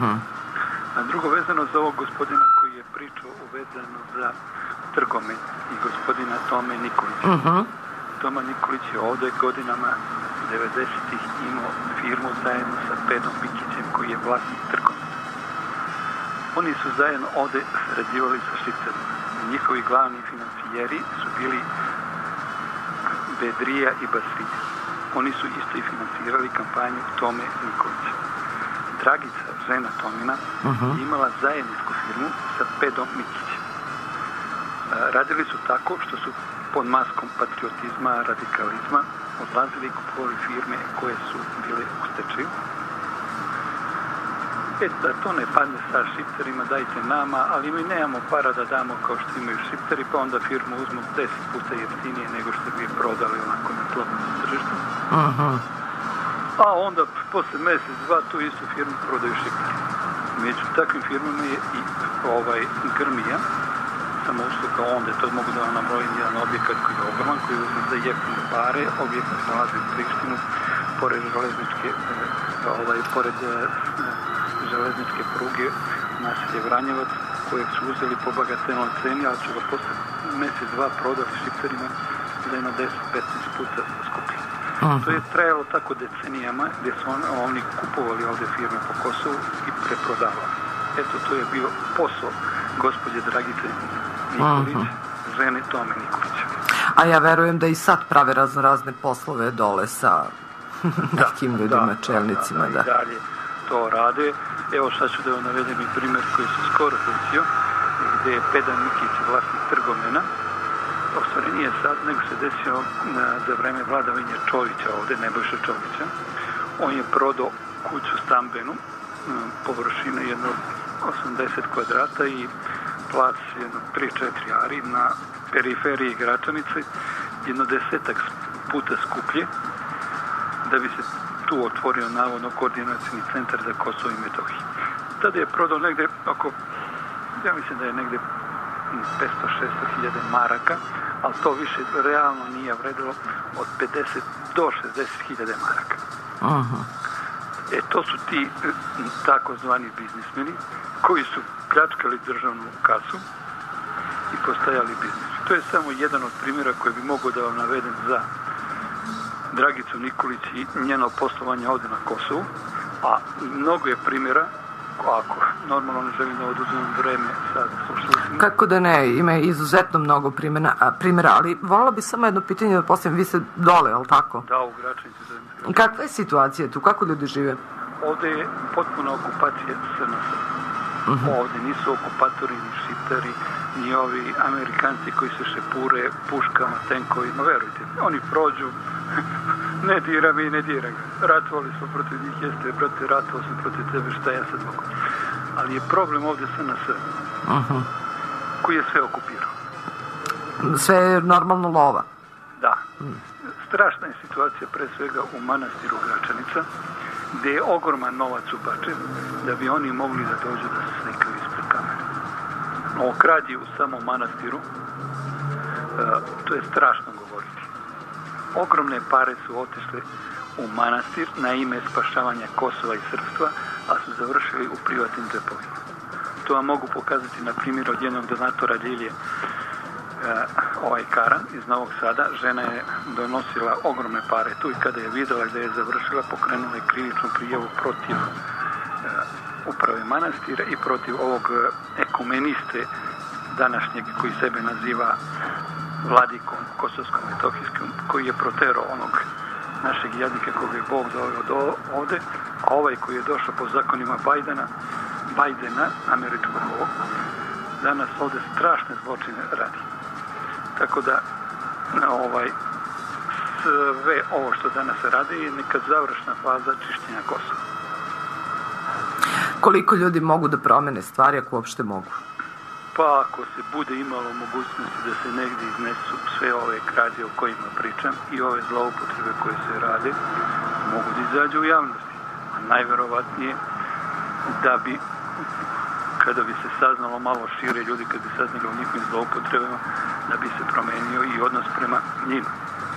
A drugo, vezano za ovog gospodina koji je pričao vezano za Trgomet i gospodina Tome Nikolića. Toma Nikolić je ovde godinama 90-ih imao firmu zajedno sa Pedom Mikićem koji je vlasnik Trgometa. Oni su zajedno ovde sarađivali sa Šiptarima. Njihovi glavni financijeri su bili Bedrija i Basrija. Oni su isto i financirali kampanju Tome Nikolića. Dragica, žena Tomina, imala zajedničku firmu sa Pedom Mikićem. Radili su tako što su pod maskom patriotizma, radikalizma odlazili i kupovali firme koje su bile u stečaju. Da to ne padne sa Šiptarima, dajte nama, ali mi nemamo para da damo kao što imaju Šiptari, pa onda firmu uzmu 10 puta jeftinije nego što bi je prodali onako na slobodnom tržištu. A onda posle mesec, dva tu istu firmu prodaju Šiptari. Među takvim firmama je i Grmija, samo usluka onda, to mogu da vam nabrojim jedan objekat koji je ogroman, koji je uzme za jeftine pare, objekat nalazi u Prištinu, pored železničke pruge naselje Vranjevac, kojeg su uzeli po bagatelnoj ceni, ali su ga posle mesec, dva prodali Šiptarima za jedno 10-15 puta skuplje. To je trajalo tako decenijama gdje su oni kupovali ovde firme po Kosovu i preprodavali. Eto, to je bio posao gospođe Dragice Nikolić, žene Tome Nikolića. A ja verujem da i sad prave razne poslove dole sa nekim ljudima, čelnicima. Da, i dalje to rade. Evo sad ću da vam navedem i primjer koji se skoro desio, gde je Peda Mikić vlasnik Trgomena. U stvari nije sad, nego se desio za vreme vladavine Čovića ovde, Nebojše Čovića. On je prodao kuću stambenu, površine jedno 80 kvadrata i plac jedno 3-4 ari na periferiji Gračanice, jedno 10 puta skuplje, da bi se tu otvorio navodno koordinacijni centar za Kosovo i Metohiju. Tada je prodao negde oko, ja mislim da je negde 500-600 hiljade maraka, ali to više realno nije vredilo od 50 do 60 hiljade maraka. To su ti takozvani biznismeni koji su pljačkali državnu kasu i postajali biznismeni. To je samo jedan od primjera koji bi mogao da vam navedem za Dragicu Nikolić i njeno poslovanje ovde na Kosovu, a mnogo je primjera, ako normalno ne želim da oduzimam vreme sad slušalcima. Kako da ne, ima izuzetno mnogo primjera, ali volila bi samo jedno pitanje da postavim, vi ste dole, ali tako? Da, u Gračanici. Kakva je situacija tu, kako ljudi žive? Ovde je potpuna okupacija SNS. Ovde nisu okupatori ni Šiptari, ni ovi Amerikanci koji se šepure puškama, tenkovima, verujte. Oni prođu, Ne dira me i ne dira ga. Ratovali smo protiv njih, jeste, brate, ratovali smo protiv tebe, šta ja sad mogu. Ali je problem ovde SNS, koji je sve okupirao. Sve je normalno lova. Da. Strašna je situacija pre svega u manastiru Gračanica, gde je ogroman novac ubačen da bi oni mogli da dođu da se slikaju ispred kamere. O krađi u samom manastiru, to je strašno govoriti. Ogromne pare su otišle u manastir na ime spašavanja Kosova i srpstva, a su završili u privatnim džepovima. To vam mogu pokazati na primjer od jednog donatora Ljilje Karan iz Novog Sada. Žena je donosila ogromne pare tu i kada je videla da je završila, pokrenula je krivičnu prijavu protiv uprave manastira i protiv ovog ekumeniste današnjeg koji sebe naziva vladikom kosovsko-metohijskom, koji je proterao onog našeg jadnika koga je Bog doveo ovde, a ovaj koji je došao po zakonima Bajdena, američkog ovog, danas ovde strašne zločine radi. Tako da sve ovo što danas se radi je neka završna faza čišćenja Kosova. Koliko ljudi mogu da promene stvari ako uopšte mogu? Pa ako se bude imalo mogućnosti da se negdje iznesu sve ove krađe o kojima pričam i ove zloupotrebe koje se rade, mogu da izađu u javnosti. A najverovatnije da bi, kada bi se saznalo malo šire, ljudi kad bi saznali o njihovim zloupotrebama, da bi se promenio i odnos prema njima.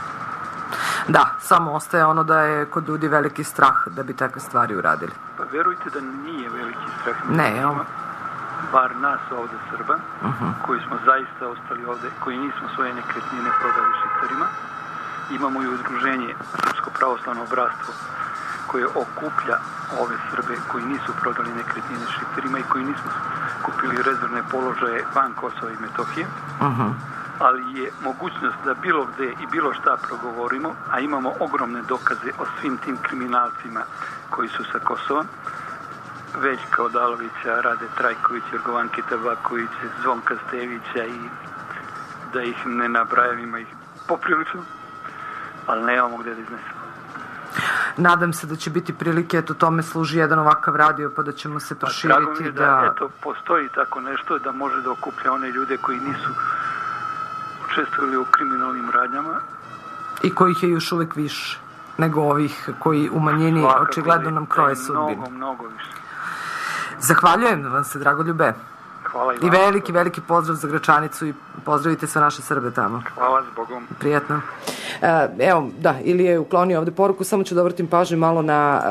Da, samo ostaje ono da je kod ljudi veliki strah da bi takve stvari uradili. Pa verujte da nije veliki strah. Ne, bar nas ovde Srba, koji smo zaista ostali ovde, koji nismo svoje nekretnine prodali Šiptarima. Imamo i udruženje Srpsko pravoslavno bratstvo koje okuplja ove Srbe koji nisu prodali nekretnine Šiptarima i koji nisu kupili rezervne položaje van Kosova i Metohije. Ali je mogućnost da bilo gde i bilo šta progovorimo, a imamo ogromne dokaze o svim tim kriminalcima koji su sa Kosova, Veljka Odalovića, Rade Trajković, Jorgovanke Tabakovića, Zvonka Stevića i da ih ne nabrajam, ima ih poprilično, ali nemamo gde da iznesemo. Nadam se da će biti prilike, eto tome služi jedan ovakav radio, pa da ćemo se proširiti. Drago mi je da eto, postoji tako nešto da može da okuplja one ljude koji nisu učestvovali u kriminalnim radnjama. I kojih je još uvek više nego ovih koji u manjini očigledno nam kroje sudbinu. Mnogo više. Zahvaljujem vam se, Dragoljube. Hvala i vam. I veliki pozdrav za Gračanicu i pozdravite sve naše Srbe tamo. Hvala, s Bogom. Prijatno. Evo, da, Ilija je uklonio ovde poruku, samo ću da obratim pažnju malo na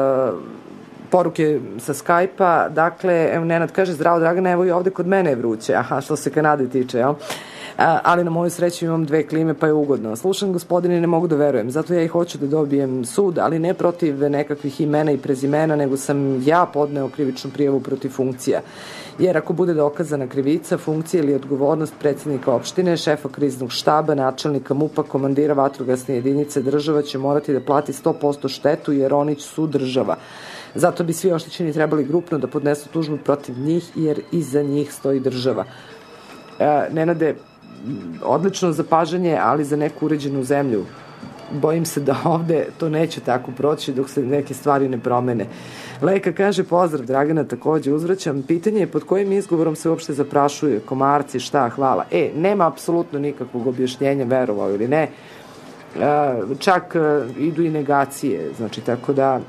poruke sa Skype-a. Dakle, evo, Nenad kaže, zdravo Dragana, evo i ovde kod mene je vruće. Aha, što se Kanade tiče, jel? Ali na moju sreću imam 2 klime, pa je ugodno. Slušam, gospodine, ne mogu da verujem, zato ja i hoću da dobijem sud, ali ne protiv nekakvih imena i prezimena, nego sam ja podneo krivičnu prijavu protiv funkcija. Jer ako bude dokazana krivica, funkcija ili odgovornost predsjednika opštine, šefa kriznog štaba, načelnika MUP-a, komandira vatrogasne jedinice, država će morati da plati 100% štetu jer oni su država. Zato bi svi oštećeni trebali grupno da podnesu tužbu protiv njih jer iza njih stoji država. Nenade, odlično zapažanje, ali za neku uređenu zemlju. Bojim se da ovde to neće tako proći dok se neke stvari ne promene. Leka kaže, pozdrav, Dragana takođe uzvraćam. Pitanje je pod kojim izgovorom se uopšte zaprašuje, komarci, šta, hvala. Nema apsolutno nikakvog objašnjenja, verovao ili ne. Čak idu i negacije, znači tako da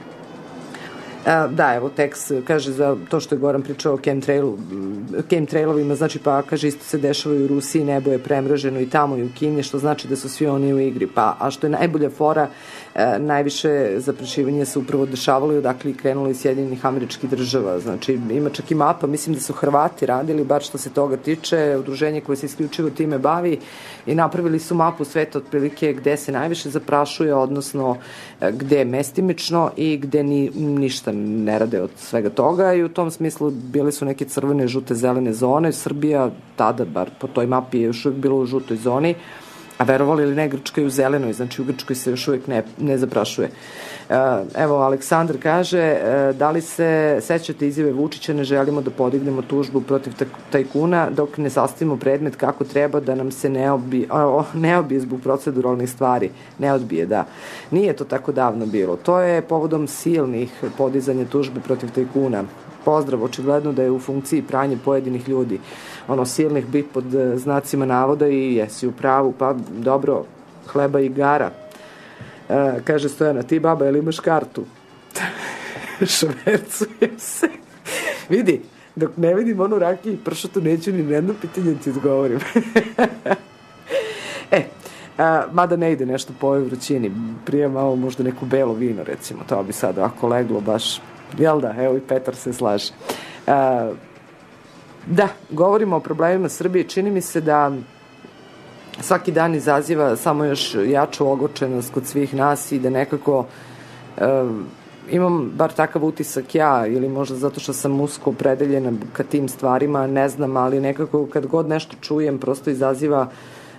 da, evo, tekst kaže za to što je Goran pričao o chemtrailovima, znači pa kaže isto se dešava i u Rusiji, nebo je premraženo i tamo i u Kini, što znači da su svi oni u igri. A što je najbolja fora, najviše zaprašivanje se upravo dešavalo i odakle i krenulo iz Sjedinjenih Američkih Država. Znači ima čak i mapa, mislim da su Hrvati radili, bar što se toga tiče, udruženje koje se isključivo time bavi i napravili su mapu sveta otprilike gde se najviše zaprašuje, odnosno gde je mestimično i gde ništa ne rade od svega toga i u tom smislu bile su neke crvene, žute, zelene zone. Srbija tada, bar po toj mapi, je još uvijek bila u žutoj zoni, A verovali ili ne, Grčka je u zelenoj, znači u Grčkoj se još uvijek ne zaprašuje. Evo, Aleksandar kaže, da li se sećate izjave Vučića, ne želimo da podignemo tužbu protiv tajkuna dok ne sastavimo predmet kako treba da nam se ne obije zbog proceduralnih stvari. Ne odbije, da. Nije to tako davno bilo. To je povodom silnih podizanja tužbe protiv tajkuna. Pozdrav, očigledno da je u funkciji pranje pojedinih ljudi. Silnih bit pod znacima navoda i jesi u pravu, pa dobro, hleba i igara. Kaže Stojana, ti baba, jel imaš kartu? Švercujem se. Vidi, dok ne vidim onu rakiju i pršutu, neću ni jedno pitanje ti odgovorim. Mada ne ide nešto po ovoj vrućini. Prije malo možda neko belo vino, recimo. To bi sad ovako leglo baš. Jel da? Evo i Petar se slaže. Da, govorimo o problemima Srbije. Čini mi se da svaki dan izaziva samo još jaču ogorčenost kod svih nas i da nekako imam bar takav utisak ja, ili možda zato što sam usko opredeljena ka tim stvarima, ne znam, ali nekako kad god nešto čujem prosto izaziva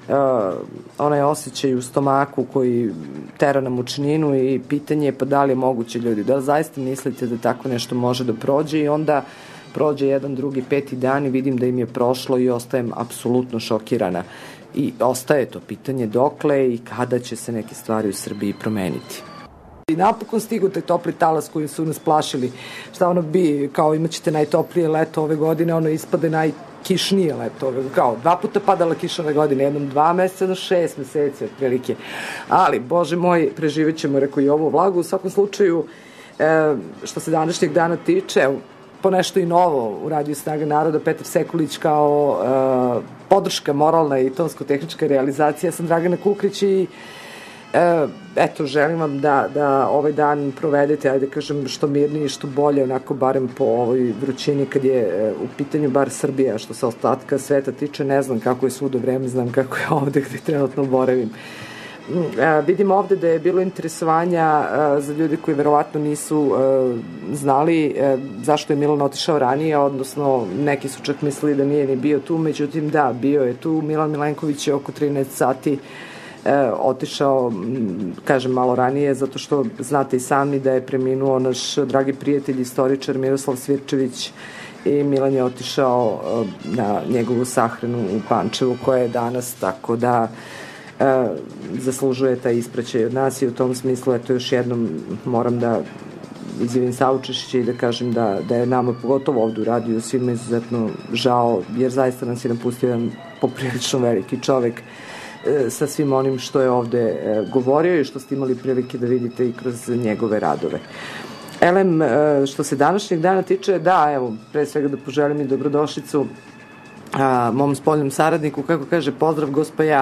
onaj osjećaj u stomaku koji tera na mučninu i pitanje je pa da li je moguće, ljudi, da li zaista mislite da tako nešto može da prođe i onda prođe jedan, drugi, peti dan i vidim da im je prošlo i ostajem apsolutno šokirana. I ostaje to pitanje dokle i kada će se neke stvari u Srbiji promeniti. I napokon stigu taj topli talas koji su nas plašili. Šta bi, kao imaćete najtoplije leto ove godine, ispade najkišnije leto ove, kao 2 puta padala kiša ove godine, jednom 2 meseca, jednom 6 meseci otprilike. Ali, Bože moj, preživjet ćemo, rekao, i ovu vlagu. U svakom slučaju, što se današnjeg dana tiče, po nešto i novo u radiju Snaga naroda, Petar Sekulić kao podrška moralna i tonsko-tehnička realizacija. Ja sam Dragana Kukrić i želim vam da ovaj dan provedete, ajde kažem, što mirnije i što bolje, onako barem po ovoj vrućini kad je u pitanju bar Srbija. Što se ostatka sveta tiče, ne znam kako je svuda vreme, znam kako je ovde gde trenutno boravim. Vidim ovde da je bilo interesovanja za ljudi koji verovatno nisu znali zašto je Milan otišao ranije, odnosno neki su čak mislili da nije ni bio tu, međutim da, bio je tu. Milan Milenković je oko 13 sati otišao, kažem, malo ranije, zato što znate i sami da je preminuo naš dragi prijatelj, istoričar Miroslav Svirčević i Milan je otišao na njegovu sahranu u Pančevu koja je danas, tako da zaslužuje taj ispraćaj od nas i u tom smislu, eto, još jednom moram da izjavim saučešće i da kažem da je nama, pogotovo ovdje u radiju, svima izuzetno žao, jer zaista nas je napustio jedan poprilično veliki čovek sa svim onim što je ovde govorio i što ste imali prilike da vidite i kroz njegove radove. Elem, što se današnjeg dana tiče, da, evo, pre svega da poželim i dobrodošlicu mom spoljnom saradniku, kako kaže, pozdrav gospoja.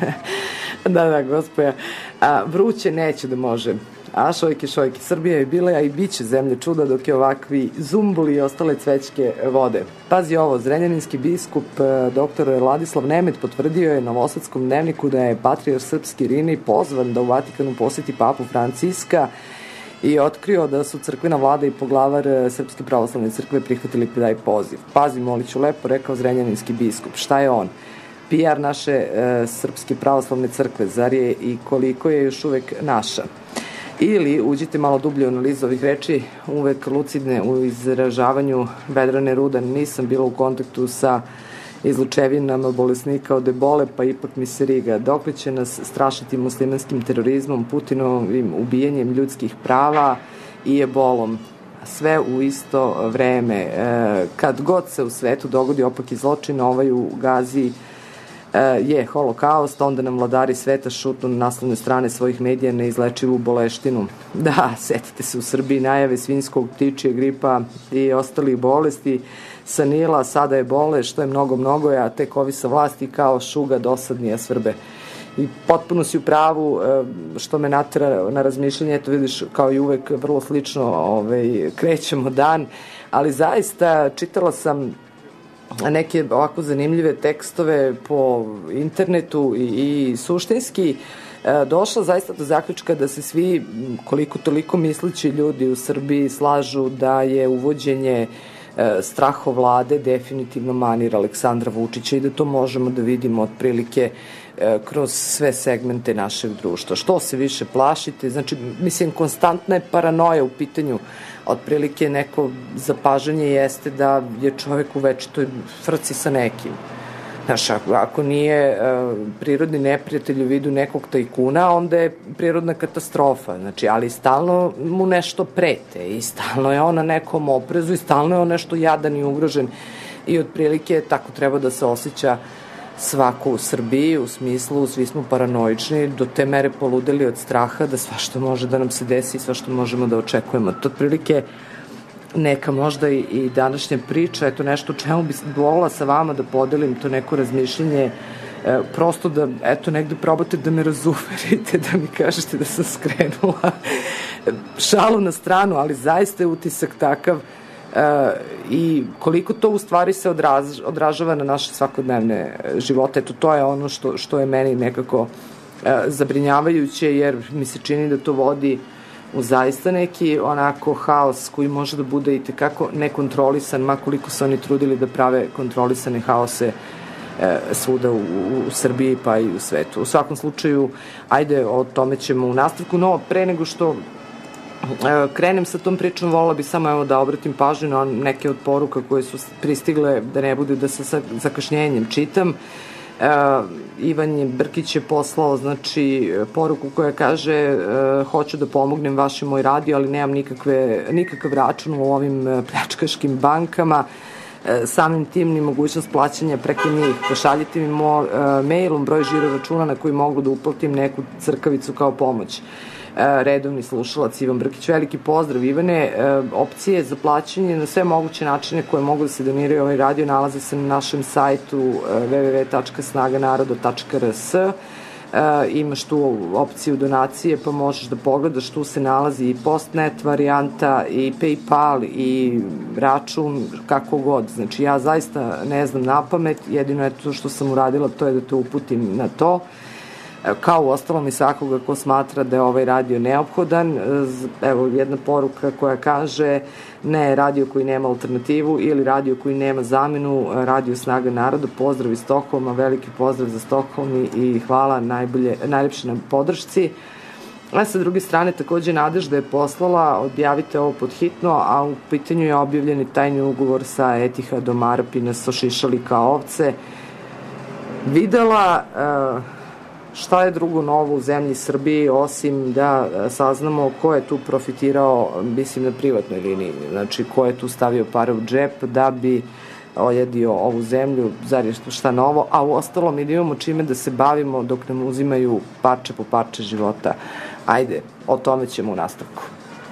Da, gospoja. Vruće neće da može. A šojke, Srbija je bila, a i bit će zemlje čuda dok je ovakvi zumbuli i ostale cvećke vode. Pazi ovo, zrenjaninski biskup dr. Ladislav Nemet potvrdio je Novosadskom dnevniku da je patrijarh srpski Irinej pozvan da u Vatikanu poseti papu Franciska i otkrio da su crkvena vlada i poglavar Srpske pravoslavne crkve prihvatili taj poziv. Pazi, moliću lepo, rekao zrenjaninski biskup. Šta je on? PR naše Srpske pravoslavne crkve, zar je i koliko je još uvek naša? Ili uđite malo dublje u analizu ovih reči, uvek lucidne u izražavanju Vedrane Rudan. Nisam bila u kontaktu sa izlučevinama bolesnika od ebole, pa ipak mi se riga. Dokle će nas strašiti muslimanskim terorizmom, Putinovim ubijanjem ljudskih prava i ebolom? Sve u isto vreme. Kad god se u svetu dogodi opaki zločin, ovaj u Gazi je holokaust, onda nam vladari sveta šutnu na naslovne strane svojih medija neizlečivu boleštinu. Da, setite se u Srbiji najave svinjskog, ptičije gripa i ostalih bolesti, sa Nila, sada je bole, što je mnogo, a tek ovi sa vlasti kao šuga dosadnija svrbe. I potpuno si u pravu, što me natera na razmišljanje, eto vidiš, kao i uvek, vrlo slično krećemo dan, ali zaista čitala sam neke ovako zanimljive tekstove po internetu i suštinski došla zaista do zaključka da se svi, koliko toliko misleći ljudi u Srbiji, slažu da je uvođenje strahovlade definitivno manir Aleksandra Vučića i da to možemo da vidimo otprilike kroz sve segmente našeg društva. Što se više plašite, znači, mislim, konstantna je paranoja u pitanju, otprilike neko zapažanje jeste da je čovek u večitoj frci sa nekim. Znaš, ako nije prirodni neprijatelj u vidu nekog tajkuna, onda je prirodna katastrofa, znači, ali stalno mu nešto prete i stalno je on na nekom oprezu i stalno je on nešto jadan i ugrožen i otprilike tako treba da se osjeća svako u Srbiji, u smislu svi smo paranoični, do te mere poludeli od straha da svašta može da nam se desi i svašta možemo da očekujemo. To otprilike neka možda i današnja priča, eto nešto o čemu bi volila sa vama da podelim, to neko razmišljenje, prosto da, eto, negde probate da me razuverite, da mi kažete da sam skrenula šalu na stranu, ali zaista je utisak takav i koliko to u stvari se odražava na naše svakodnevne živote. Eto, to je ono što je meni nekako zabrinjavajuće, jer mi se čini da to vodi u zaista neki onako haos koji može da bude i tekako nekontrolisan, makoliko se oni trudili da prave kontrolisane haose svuda u Srbiji pa i u svetu. U svakom slučaju, ajde, o tome ćemo u nastavku, no pre nego što krenem sa tom pričom, volila bi samo da obratim pažnju na neke od poruka koje su pristigle, da ne bude da sa zakašnjenjem čitam. Ivan Brkić je poslao, znači, poruku koja kaže hoću da pomognem vaš i moj radio, ali nemam nikakav račun u ovim pljačkaškim bankama, samim tim ni mogućnost plaćanja preko njih. Pošaljite mi mailom broj žiro računa na koji mogu da uplatim neku crkavicu kao pomoć. Redovni slušalac Ivan Brkić. Veliki pozdrav, Ivane. Opcije za plaćanje na sve moguće načine koje mogu da se doniraju ovaj radio nalaze se na našem sajtu www.snaganaroda.rs. Imaš tu opciju donacije, pa možeš da pogledaš, tu se nalazi i Postnet varijanta i PayPal i račun, kako god. Znači, ja zaista ne znam napamet, jedino je to što sam uradila, to je da te uputim na to. Kao u ostalom i svakoga ko smatra da je ovaj radio neophodan. Evo jedna poruka koja kaže ne radio koji nema alternativu ili radio koji nema zamenu, radio Snaga naroda, pozdrav iz Stokholma, veliki pozdrav za Stokholm i hvala najlepše na podršci. A sa druge strane takođe Nadežda je poslala, objavite ovo pod hitno, a u pitanju je objavljeni tajni ugovor sa Etihadom, Arapi nas ošišali kao ovce. Videla šta je drugo novo u zemlji Srbiji, osim da saznamo ko je tu profitirao, mislim, na privatnoj liniji, znači ko je tu stavio pare u džep da bi ojedio ovu zemlju, zar je šta novo, a u ostalom i da imamo čime da se bavimo dok nam uzimaju parče po parče života. Ajde, o tome ćemo u nastavku.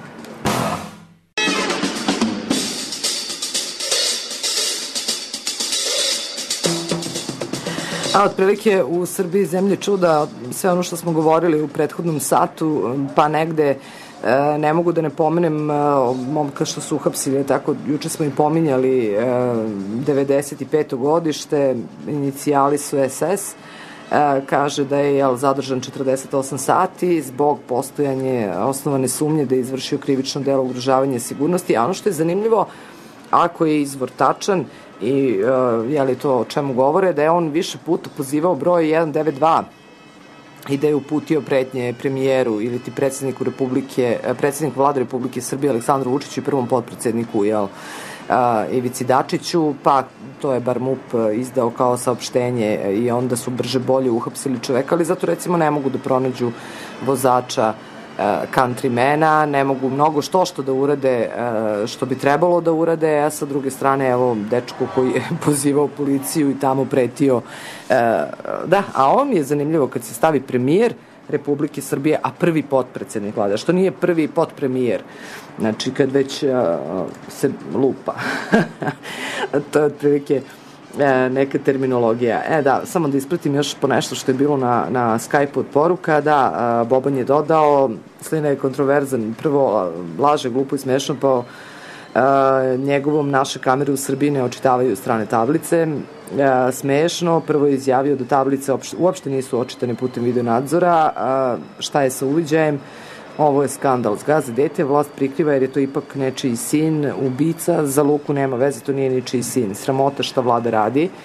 A otprilike u Srbiji zemlje čuda, sve ono što smo govorili u prethodnom satu, pa negde ne mogu da ne pomenem momka što su uhapsili, tako, juče smo i pominjali 95. godište, inicijali su SS, kaže da je zadržan 48 sati zbog postojanje osnovane sumnje da je izvršio krivično delo ugrožavanja sigurnosti, a ono što je zanimljivo, ako je izvor tačan i je li to o čemu govore, da je on više puta pozivao broj 192 i da je uputio pretnje premijeru ili ti predsedniku vlade Republike Srbije Aleksandru Vučiću i prvom potpredsedniku Ivici Dačiću, pa to je bar MUP izdao kao saopštenje i onda su brže bolje uhapsili čoveka, ali zato recimo ne mogu da pronađu vozača countrymana, ne mogu mnogo što da urade što bi trebalo da urade, a sa druge strane evo dečko koji je pozivao policiju i tamo pretio da, a on je zanimljivo kad se stavi premijer Republike Srbije, a prvi potpredsednik vlade, što nije prvi potpremijer, znači kad već se lupa to je otprilike neka terminologija. Da, samo da ispratim još po nešto što je bilo na Skype-u od poruka, da, Boban je dodao, Slina je kontroverzan, prvo laže glupo i smešno, pa njegovom naše kamere u Srbiji ne očitavaju strane tablice, smešno, prvo je izjavio da tablice uopšte nisu očitane putem videonadzora, šta je sa uviđajem, ovo je skandal, zgaze dete, vlast prikriva jer je to ipak nečiji sin, ubica, za Luku nema veze, to nije ničiji sin, sramota šta vlada radi.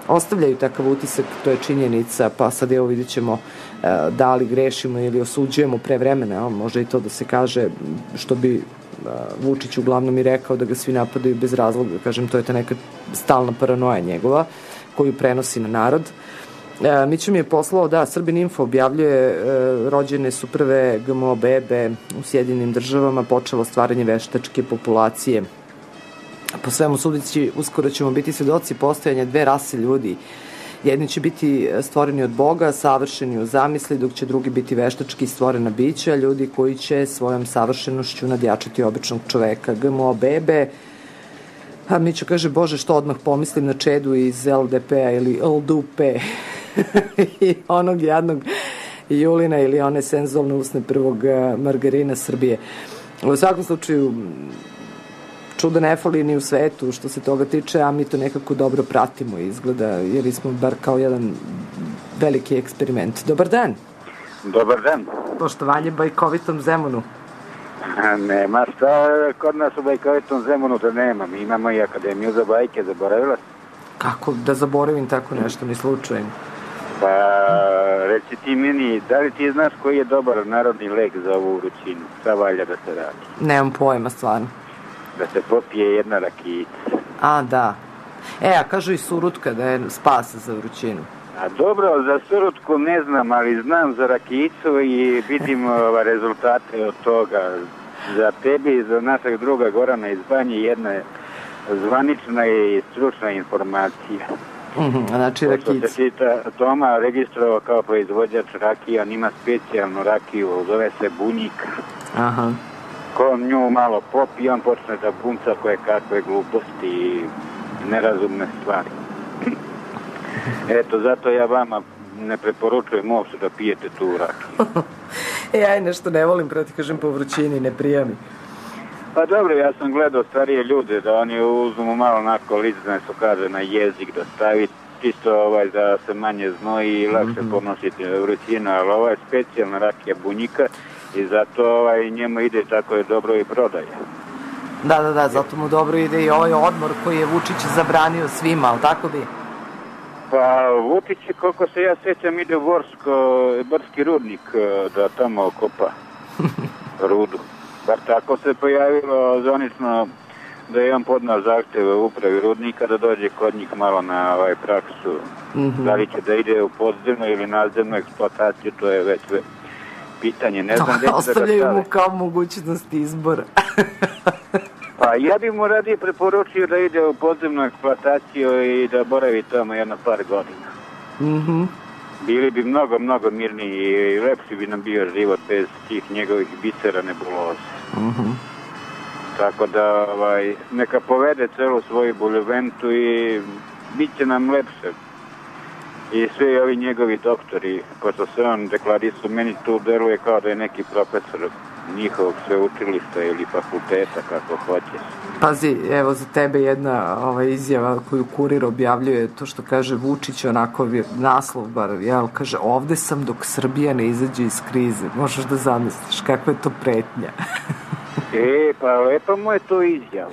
ostavljaju takav utisak, to je činjenica, pa sad evo vidjet ćemo da li grešimo ili osuđujemo pre vremena, može i to da se kaže, što bi Vučić uglavnom i rekao, da ga svi napadaju bez razloga, kažem, to je ta neka stalna paranoja njegova, koju prenosi na narod. Mićo mi je poslao, da, Srbin Info objavljuje, rođene su prve GMO bebe u Sjedinim državama, počelo stvaranje veštačke populacije. Po svemu sudeći, uskoro ćemo biti svedoci postojanja dve rase ljudi. Jedni će biti stvoreni od Boga, savršeni u zamisli, dok će drugi biti veštački stvorena bića, ljudi koji će svojom savršenošću nadjačati običnog čoveka. GMO bebe, a Mićo kaže, Bože, što odmah pomislim na Čedu iz LDP-a ili LDP i onog jadnog Julina ili one senzualne usne prvog margarina Srbije. U svakom slučaju, čuda ne fali ni u svetu što se toga tiče, a mi to nekako dobro pratimo, izgleda, jer smo bar kao jedan veliki eksperiment. Dobar dan. Dobar dan. Poštovanje bajkovitom Zemunu. Nema šta kod nas u bajkovitom Zemunu da nema. Mi imamo i Akademiju za bajke, zaboravila si? Kako da zaboravim tako nešto, ni slučajno? Pa, reci ti meni, da li ti znaš koji je dobar narodni lek za ovu vrućinu? Šta valja da se radi? Nemam pojma, stvarno. Da se popije jedna rakijica. A, da. A kažu i surutka da je spas za vrućinu. A dobro, za surutku ne znam, ali znam za rakijicu i vidim rezultate od toga. Za tebi i za našeg druga Gorana iz Banje jedna zvanična i stručna informacija. Znači rakijica. Što se Toma registrovao kao proizvođač rakija, on ima specijalnu rakiju, zove se Bunjika. Aha. Ko nju malo popi, on počne da bunca koje kakve gluposti i nerazumne stvari. Eto, zato ja vama ne preporučujem uopšte da pijete tu rakiju. Ja nešto ne volim, proti kažem, po vrućini, ne prijami. Pa dobro, ja sam gledao starije ljude da oni uzmu malo onako lične, što kaže, na jezik da stavi, čisto da se manje znoji i lakše ponositi vrućinu, ali ovo je specijalna rakija Bunjika i zato njemu ide tako je dobro i prodaje. Da, zato mu dobro ide i ovaj odmor koji je Vučić zabranio svima, ali tako bi? Pa Vučić, koliko se ja sjećam, ide u Borski rudnik da tamo kopa rudu. Bar tako se pojavilo zvanično da je on podnao zahtjeve u upravi rudnika da dođe kod njih malo na praksu. Da li će da ide u podzemnu ili nadzemnu eksploataciju, to je već pitanje. Ne znam gde će da ga stave. Ostavljaju mu kao mogućnost izbora. Pa ja bih mu radije preporučio da ide u podzemnu eksploataciju i da boravi tamo jedno par godina. Bili bi mnogo, mnogo mirniji i lepši bi nam bio život bez tih njegovih bisera nebuloza. Tako da neka povede celu svoju buljuventu i bit će nam lepše. I svi ovi njegovi doktori, pošto se on deklarisu, meni tu deluje kao da je neki profesor njihovog sveučilišta ili fakulteta, kako hoćeš. Pazi, evo za tebe jedna izjava koju Kurir objavljuje, to što kaže Vučić, onako naslov bar, kaže, ovde sam dok Srbija ne izađe iz krize. Možeš da zamisliš kakva je to pretnja. Pa lepa mu je to izjava.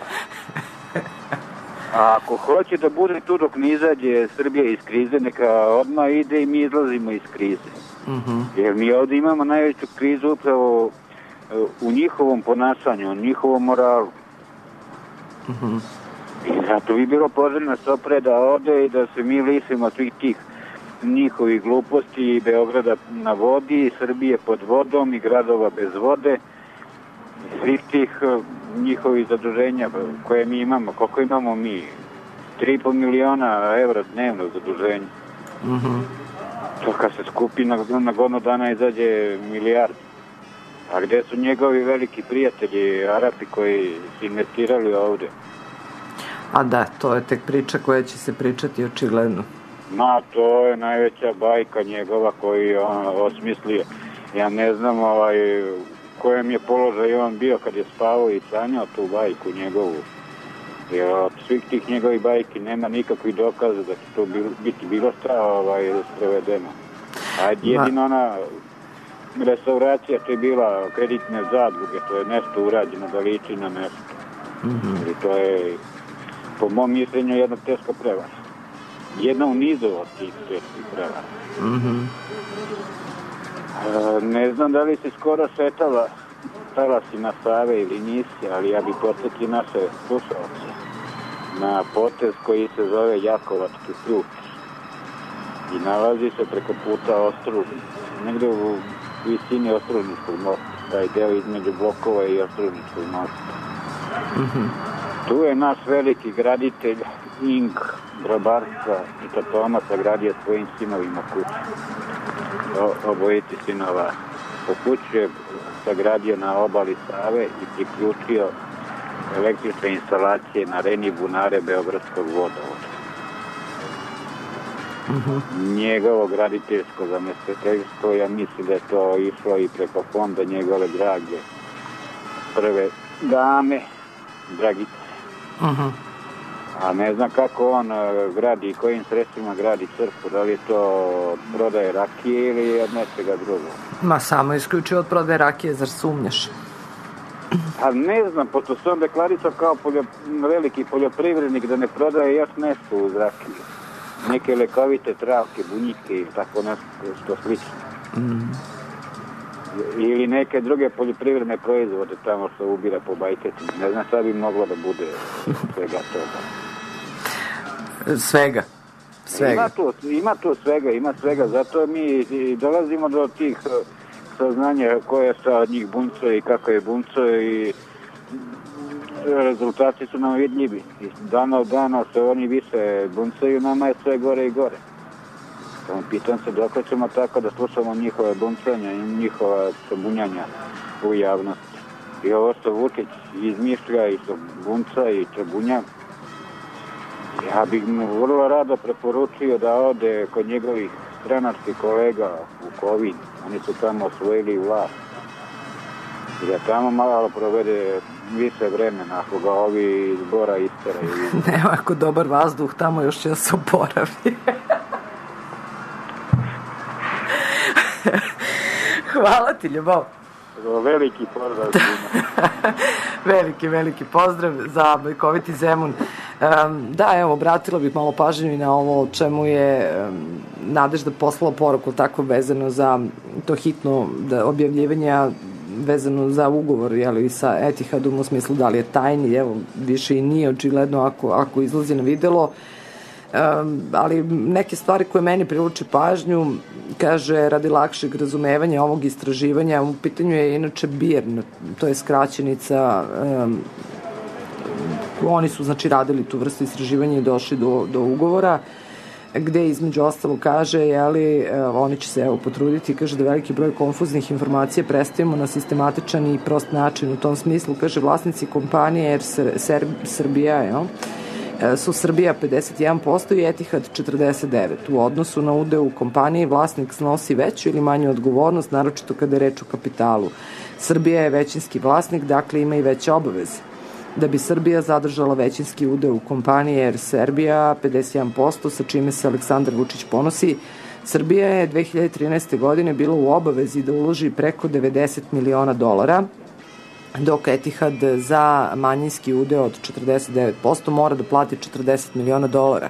A ako hoće da bude tu dok ne izađe Srbija iz krize, neka odmah ide i mi izlazimo iz krize. Jer mi ovdje imamo najveću krizu upravo u njihovom ponašanju, u njihovom moralu. I zato bi bilo poželjno se opre da ode i da se mi lišimo svih tih njihovih gluposti i Beograda na vodi, i Srbije pod vodom i gradova bez vode i svih tih njihovih zaduženja koje mi imamo. Koliko imamo mi? 3,5 miliona evra dnevno zaduženja. To kad se skupi na godinu dana izađe milijardu. A gde su njegovi veliki prijatelji, Arapi, koji su investirali ovde? A da, to je tek priča koja će se pričati očigledno. Ma, to je najveća bajka njegova koju je on osmislio. Ja ne znam kojem je položaj on bio kad je spavao i sanjao tu bajku njegovu. Jer od svih tih njegovih bajki nema nikakvih dokaza da će to biti bilo šta sprovedeno. A jedino ona restauracija, to je bila kreditne zadruge, to je nešto urađeno da liči na nešto. I to je, po mom mišljenju, jedna teška prevara. jedna u nizu od tih teških prevara. Ne znam da li si skoro šetala talasima Save ili nisi, ali ja bih podsjetio naše slušalce na potez koji se zove Jakovački ključ i nalazi se preko puta Ostružnice, negde u visini Ostružničkog mosta, taj deo između Blokova i Ostružničkog mosta. Tu je naš veliki graditelj Ing grobarstva i Tatoma sagradio svojim sinovima kuću. Obojici sinova po kuću je sagradio na obali Save i priključio električne instalacije na Reni bunare Beogradskog vodovoda. Njegovo graditeljsko zamestiteljstvo, ja mislim da je to išlo i preko fonda njegove drage prve dame, Dragice. A ne znam kako on gradi i kojim sredstvima gradi crkvu, da li je to od prodaje rakije ili od nečega drugog. Ma samo isključio od prodaje rakije, zar sumnjaš? A ne znam, pošto se on deklarisao kao veliki poljoprivrednik da ne prodaje još nešto uz rakiju. Neke lekovite travke, bunjike ili tako nešto slično. Ili neke druge poljoprivredne proizvode tamo što ubira po bajketima. Ne znam šta bi moglo da bude svega toga. Svega. Ima svega, zato mi dolazimo do tih saznanja koje šta od njih bunco i kako je bunco i rezultati su nam vidljivi. Dana od dana se oni više buncaju, nama je sve gore i gore. Pitam se dok ćemo tako da slušamo njihove buncanja i njihova bunjanja u javnosti. I ovo što Vučić izmišlja i što bunca i što bunja, ja bih mu vrlo rado preporučio da ode kod njegovih stranačkih kolega u Kovin. Oni su tamo osvojili vlast. I da tamo malo provede više vremena ako ga ovi iz Bora isteraju. Ne, ako dobar vazduh, tamo još će da se oporavi. Hvala ti, Ljubav. Veliki pozdrav. Veliki pozdrav za bajkoviti Zemun. Da, evo, obratila bih malo pažnju i na ovo o čemu je Nadežda poslala poruku tako vezano za to hitno objavljivanja vezano za ugovor sa Etihadom u smislu da li je tajni, evo, više i nije očigledno ako izlazi na videlo. Ali neke stvari koje meni privuče pažnju, kaže, radi lakšeg razumevanja ovog istraživanja, u pitanju je inače BIRN, to je skraćenica, oni su znači radili tu vrstu istraživanja i došli do ugovora, gde između ostalo kaže, oni će se potruditi, kaže da veliki broj konfuznih informacija predstavimo na sistematičan i prost način. U tom smislu, kaže, vlasnici kompanije Air Srbija, su Srbija 51% i Etihad 49%. U odnosu na udeo u kompaniji vlasnik snosi veću ili manju odgovornost, naročito kada je reč o kapitalu. Srbija je većinski vlasnik, dakle ima i veće obaveze. Da bi Srbija zadržala većinski udeo u kompaniji Air Srbija 51%, sa čime se Aleksandar Vučić ponosi, Srbija je 2013. godine bila u obavezi da uloži preko $90 miliona, dok Etihad za manjinski udeo od 49% mora da plati $40 miliona.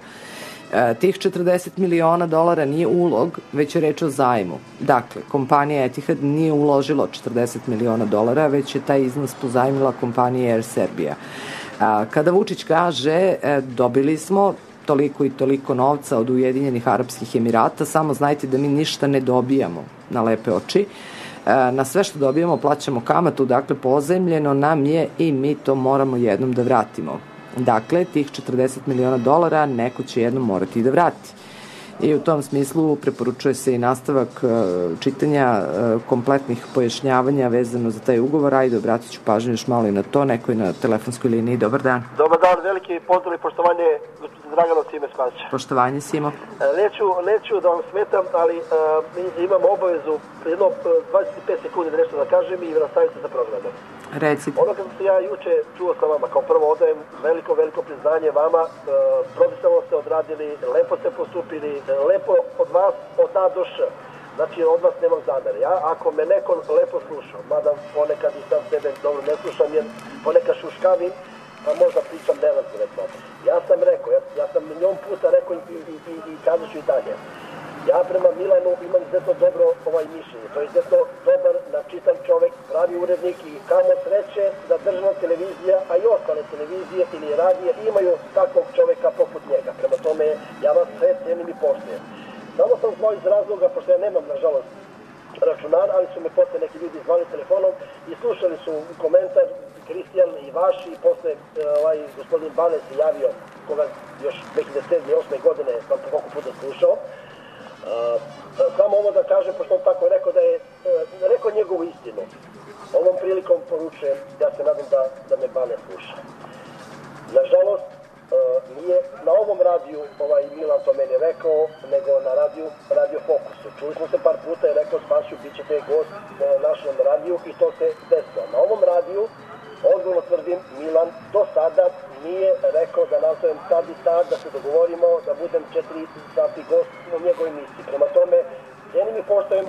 Tih $40 miliona nije ulog, već je reč o zajmu. Dakle, kompanija Etihad nije uložila $40 miliona, već je taj iznos pozajmila kompanija Air Srbija. Kada Vučić kaže dobili smo toliko i toliko novca od Ujedinjenih Arapskih Emirata, samo znajte da mi ništa ne dobijamo na lepe oči. Na sve što dobijemo plaćamo kamatu, dakle pozajmljeno nam je i mi to moramo jednom da vratimo. Dakle, tih $40 miliona neko će jednom morati da vrati. I u tom smislu preporučuje se i nastavak čitanja kompletnih pojašnjavanja vezano za taj ugovor. Ajde, obratit ću pažnju još malo i na to. Neko je na telefonskoj liniji. Dobar dan. Dobar dan, veliki pozdrav i poštovanje Dragana Sime Spasića. Poštovanje, Simo. Neću da vam smetam, ali imam obavezu jedno 25 sekundi da nešto da kažem i nastavite sa programom. Recite. Ono kada se ja juče čuo sa vama, kao prvo odajem veliko priznanje vama, profesionalno ste odradili, lepo ste postupili, lepo od vas, od A do Š. Znači, od vas nemam zamere. Ako me neko lepo slušao, mada ponekad i sam sebe dobro ne slušam, jer ponekad šuškavim, pa možda pričam nevansko recimo. Ja sam rekao, ja sam milion puta rekao i kazat ću i dalje. Ja prema Milanu imam izuzetno dobro mišljenje, to je izuzetno dobar, načitan čovek, pravi urednik i kamo sreće da državna televizija, a i ostale televizije ili radije imaju takvog čoveka poput njega. Prema tome, ja vas sve cijenim i poštujem. Samo sam zvao iz razloga, pošto ja nemam, nažalost, računar, ali su me posle neki ljudi zvali telefonom i slušali su komentar Kristijan i vaš i posle gospodin Bane se javio, koga još 2007. 2008. godine sam koliko puta slušao. Samo ovo da kažem, pošto on tako rekao da je rekao njegovu istinu. Ovom prilikom poručujem, ja se nadam da me Bane sluša. Nažalost, nije na ovom radiju Milan to meni rekao, nego na Radio Fokusu. Čuli smo se par puta i rekao Spašiju, bit ćete gost na našem radiju i to se desilo. Na ovom radiju, odgovorno tvrdim, Milan do sada nije rekao da nazovem tad i tad, da se dogovorimo, da budem 4 sati gost u njegovoj emisiji. Prema tome, cijenim i poštujem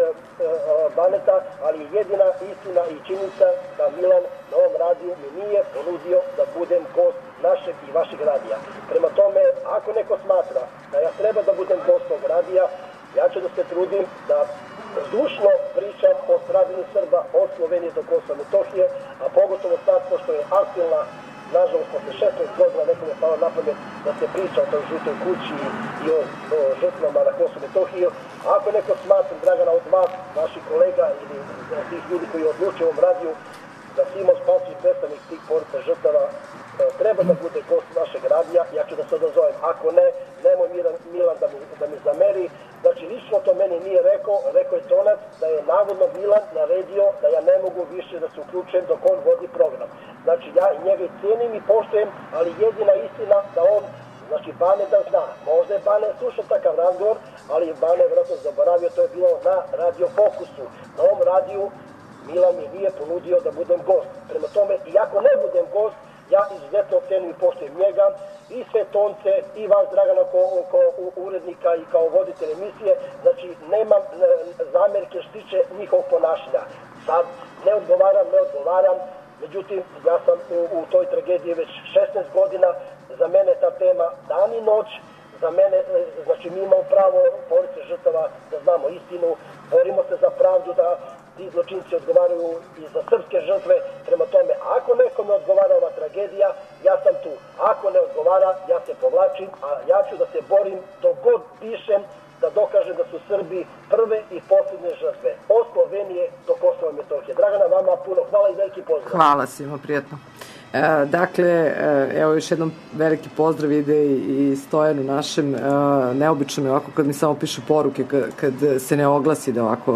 Baneta, ali jedina istina i činjenica da Milan na ovom radiju mi nije ponudio da budem gost našeg i vašeg radija. Prema tome, ako neko smatra da ja treba da budem gost tog radija, ja ću da se trudim da zdušno pričam o stradanju Srba od Slovenije do Kosova i Metohije, a pogotovo sad, pošto je aktualna, nažalost, posle 16 godina nekom je palo na pamet da se priča o toj žutoj kući i o žrtvama na Kosovu i Metohiju. Ako neko smatra, Dragana, od vas, naših kolega ili od tih ljudi koji odlučuju ovom radiju, da Simo Spasić, predstavnik tih porodica žrtava, treba da bude gost našeg radija, ja ću da se odazovem. Ako ne, nemoj Milan da mi zameri. Znači, lično to meni nije rekao je Tonac da je navodno Milan naredio da ja ne mogu više da se uključujem dok on vodi program. Znači, ja njega cijenim i poštujem, ali jedina istina da on, znači, Bane da zna. Možda je Bane slušao takav razgovor, ali Bane je vjerojatno zaboravio, to je bilo na Radio Fokusu. Na ovom radiju Milan mi nije ponudio da budem gost. Prema tome, i ako ne budem gost, ja izuzetno cijenim i poštujem njega, i sve Tonce, i vas, Dragana, kao urednika i kao voditelj emisije. Znači, nemam zamjerke što tiče njihovog ponašanja. Sad, ne odgovaram, međutim, ja sam u toj tragediji već 16 godina, za mene ta tema dan i noć, za mene, znači, mi imamo pravo, porodice žrtava, da znamo istinu, borimo se za pravdu, da ti zločinci odgovaraju i za srpske žrtve. Prema tome, ako nekome odgovara ova tragedija, ja sam tu. Ako ne odgovara, ja se povlačim, a ja ću da se borim dok god pišem, da dokažem da su Srbi prve i posljednje žrtve. Od Slovenije do Kosova i Metohije. Dragana, vama puno hvala i veliki pozdrav. Hvala svima, prijatno. Dakle, evo još jednom veliki pozdrav ide i Stojanu našem. Neobično je ovako kad mi samo pišu poruke, kad se ne oglasi da ovako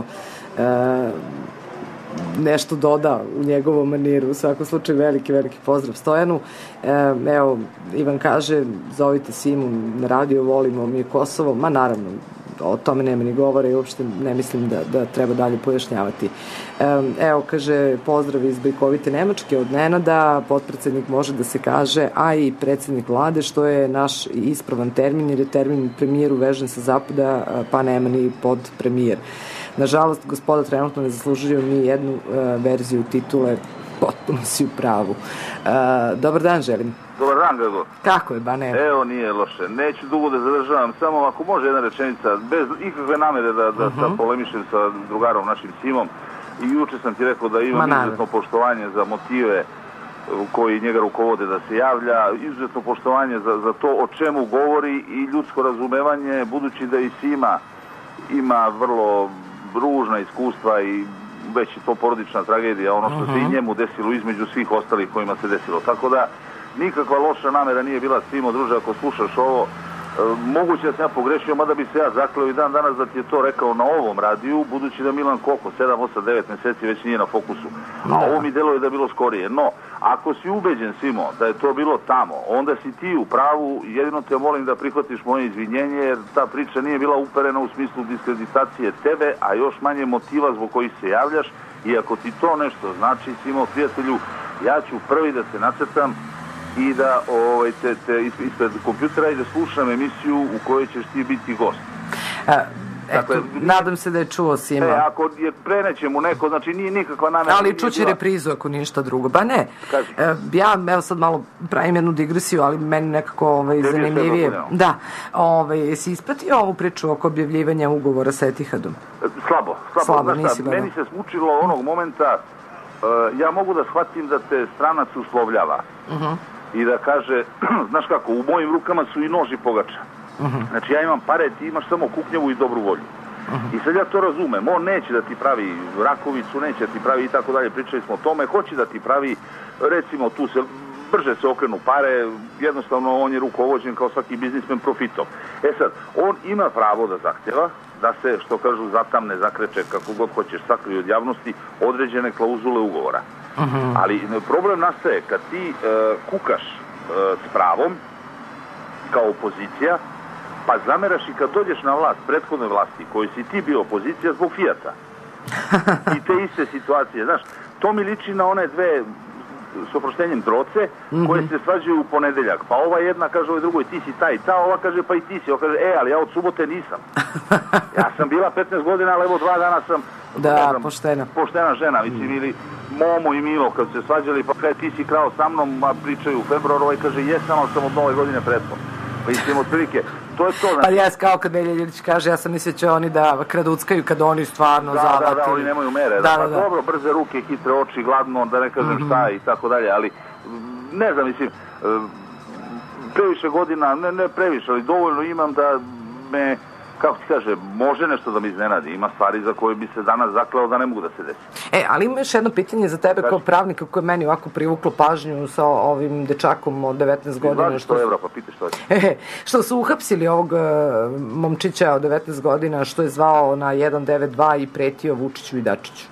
nešto doda u njegovom maniru. U svakom slučaju veliki pozdrav Stojanu. Evo, Ivan kaže, zovite Simu na radio, volimo mi Kosovo. Ma naravno, o tome nema ni govora i uopšte ne mislim da treba dalje pojašnjavati. Evo, kaže, pozdrav iz bajkovite Nemačke od Nenada, potpredsednik može da se kaže, a i predsednik vlade, što je naš ispravan termin, jer je termin premijer uvežen sa zapada, pa nema ni pod premijer. Nažalost, gospoda trenutno ne zaslužuju ni jednu verziju titule, potpuno si u pravu. Dobar dan, želim. Dobar dan, Gregor. Kako je, Bane? Evo, nije loše. Neću dugo da zadržavam, samo ako može jedna rečenica, bez ikakve namere da polemišem sa drugarom našim Simom. I juče sam ti rekao da imam izuzetno poštovanje za motive koji njega rukovode da se javlja, izuzetno poštovanje za to o čemu govori i ljudsko razumevanje, budući da i Sima ima vrlo ružna iskustva i već je to porodična tragedija, ono što se i njemu desilo između svih ostalih kojima se desilo. Tako da nikakva loša namera nije bila. Simo, druže, ako slušaš ovo, moguće da sam ja pogrešio, mada bi se ja zakleo i dan danas da ti je to rekao na ovom radiju, budući da Milan koliko, 7, 8, 9 meseci već nije na Fokusu. A ovo mi deluje da je bilo skorije. No, ako si ubeđen, Simo, da je to bilo tamo, onda si ti u pravu, jedino te molim da prihvatiš moje izvinjenje, jer ta priča nije bila uperena u smislu diskreditacije tebe, a još manje motiva zbog kojih se javljaš. I ako ti to nešto znači, Simo, prijatelju, ja ću prvi da se nacrtam i da te ispred kompjutera i da slušam emisiju u kojoj ćeš ti biti gost. Dakle, nadam se da je čuo Sima. Ako je preneće mu neko, znači nije nikakva namera. Ali čuće reprizu ako ništa drugo. Ba ne, ja evo sad malo pravim jednu digresiju, ali meni nekako zanimljivije. Da, jesi ispratio ovu priču oko objavljivanja ugovora sa Etihadom? Slabo, nisi gledao. Meni se smučilo onog momenta, ja mogu da shvatim da te stranac uslovljava i da kaže, znaš kako, u mojim rukama su i nož i pogača. Znači ja imam pare, ti imaš samo kuknjavu i dobru volju. I sad ja to razumem, on neće da ti pravi rakovicu, neće da ti pravi i tako dalje, pričali smo o tome, hoće da ti pravi, recimo tu se brže se okrenu pare, jednostavno on je rukovođen kao svaki biznismen profitom. Sad, on ima pravo da zahtjeva, da se, što kažu, zatamne, zakreče, kako god hoćeš, sakrije od javnosti određene klauzule ugovora. Ali problem nastaje kad ti kukaš s pravom, kao opozicija, pa zameraš i kad dođeš na vlast, prethodnoj vlasti, koji si ti bio opozicija zbog Fijata. I te iste situacije, znaš, to mi liči na one dve, s oproštenjem, troce, koje se svađaju u ponedeljak. Pa ova jedna kaže ovoj drugoj, ti si taj, ta, ova kaže pa i ti si. Ova kaže, ali ja od subote nisam. Ja sam bila 15 godina, ali evo 2 dana sam poštena žena, mislim, ili Momo i Milo kad se svađali, pa kaj ti si krao sa mnom, a pričaju u februaru, ovaj kaže jesam, ali sam od nove godine pretpo. Pa mislim, otprilike, to je to. Pa jes kao kad Nelja Ljilić kaže, ja sam mislio će oni da kraduckaju kad oni stvarno zavatili. Da, oni nemaju mere. Pa dobro, brze ruke, hitre oči, gladno, da ne kažem šta i tako dalje, ali ne znam, mislim, previše godina, ne previše, ali dovoljno imam da me, kako ti kaže, može nešto da mi iznenadi. Ima stvari za koje bi se danas zakleo da ne mogu da se desi. Ali ima još jedno pitanje za tebe kao pravnika koje je meni ovako privuklo pažnju sa ovim dečakom od 19 godina. 100 evra, pa pitaš što je. Što su uhapsili ovog momčića od 19 godina što je zvao na 192 i pretio Vučiću i Dačiću.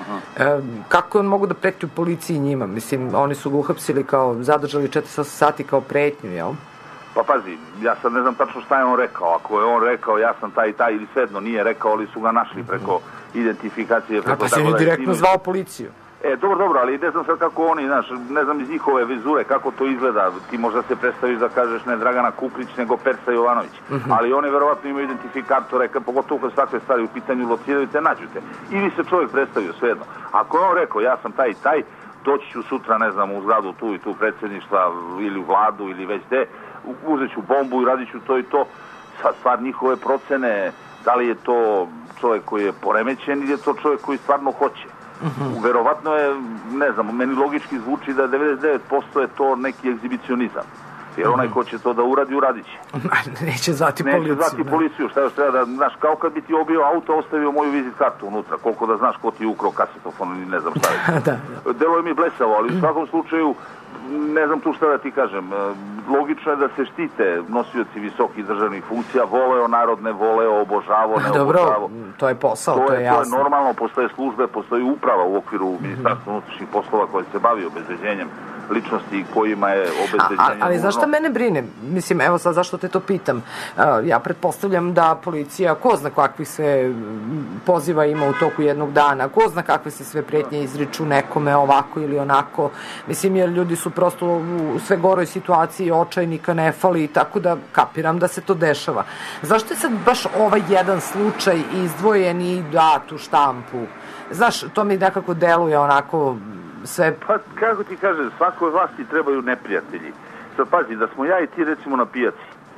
Kako on mogu da preti u policiji njima? Mislim, oni su ga uhapsili kao, zadržali 4 sati kao pretnju, jel? Pa pazi, ja sad ne znam tačno šta je on rekao. Ako je on rekao ja sam taj i taj ili svejedno nije rekao, ali su ga našli preko identifikacije. Pa si on direktno zvao policiju. Dobro, ali ne znam sad kako oni, znaš, ne znam iz njihove vizure kako to izgleda. Ti možda se predstaviš da kažeš ne Dragana Kuprić, nego Persa Jovanović. Ali oni verovatno imaju identifikatore, pogotovo kad takve stvari u pitanju lociraju te, nađu te. Ili se čovjek predstavio, svejedno. Ako je on rekao ja sam taj i taj, doći ću sutra, ne znam, u zgradu tu i tu predsjedništva ili u vladu ili već gde, uzet ću bombu i radit ću to i to. Sad stvar njihove procene, da li je to čovjek koji je poremećen ili je to čovjek koji stvarno hoće. Verovatno je, ne znam, meni logički zvuči da 99% je to neki egzibicionizam. Jer onaj ko će to da uradi, uradit će. Neće zvati policiju. Šta još treba da, znaš, kao kad bi ti obio auto, ostavio moju vizit kartu unutra. Koliko da znaš ko ti je ukrao kasetofon ili ne znam šta je. Deluje mi blesavo, ali u svakom slučaju, ne znam tu šta da ti kažem. Logično je da se štite nosioci visokih državnih funkcija, voleo narod, ne voleo, obožavo, ne obožavo. Dobro, to je posao, to je jasno. To je normalno, postoje službe, postoji uprava u okviru Ministarstva unutrašnjih poslova koja se bavi obezbeđenjem ličnosti kojima je obezbeđenje. Ali zašto mene brine? Mislim, evo sad zašto te to pitam. Ja pretpostavljam da policija, ko zna kakvih sve poziva ima u toku jednog dana, ko zna kakve se sve pretnje izriču nekome ovako ili onako. Mislim, jer ljudi su prosto u sve goroj situaciji, očajnika ne fali, tako da kapiram da se to dešava. Zašto je sad baš ovaj jedan slučaj izdvojen i dat u štampu? Znaš, to mi nekako deluje onako sve... Pa, kako ti kažem, svakoj vlasti trebaju neprijatelji. Sad pazi, da smo ja i ti recimo na pijaci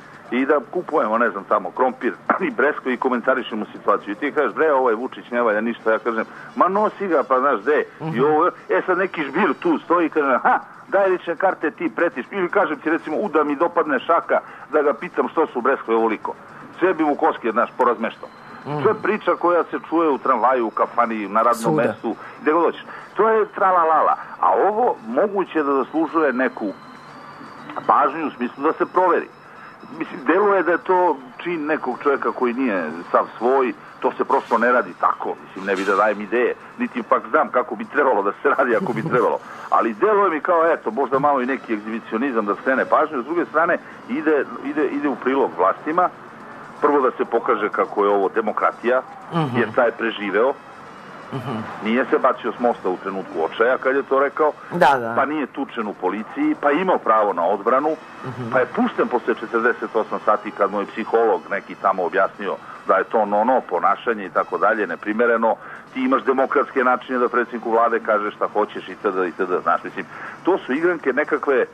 i da kupujemo, ne znam, tamo, krompir i bresko i komentarišemo situaciju. I ti kažeš, bre, ovo je Vučić, ne valja ništa. Ja kažem, ma nosi ga, pa znaš, gde? I ovo, sad neki žbir tu stoji i kažem, daj lične karte, ti pretiš. Ili kažem ti, recimo, da mi dopadne šaka, da ga pitam što su u Breskoj ovoliko. Sve bi mu koske, znaš, porazmešto. To je priča koja se čuje u tramvaju, u kafani, na radnom mestu, gde god doćeš. To je tralalala. A ovo moguće da zaslužuje neku pažnju u smislu da se proveri. Mislim, deluje da je to čin nekog čovjeka koji nije sav svoj, to se prosto ne radi tako. Mislim, ne bi da dajem ideje, niti pak znam kako bi trebalo da se radi ako bi trebalo. Ali deluje mi kao, eto, možda malo i neki egzibicionizam da skrene pažnju. S druge strane, ide u prilog vlastima. Prvo da se pokaže kako je ovo demokratija, jer taj je preživeo. Nije se bacio s mosta u trenutku očaja kad je to rekao, pa nije tučen u policiji, pa imao pravo na odbranu, pa je pušten posle 48 sati kad mu je psiholog neki tamo objasnio da je to ponašanje i tako dalje, neprimereno. Ti imaš demokratske načine da predsjedniku vlade kaže šta hoćeš itd. Znaš, mislim, to su igranke nekakve,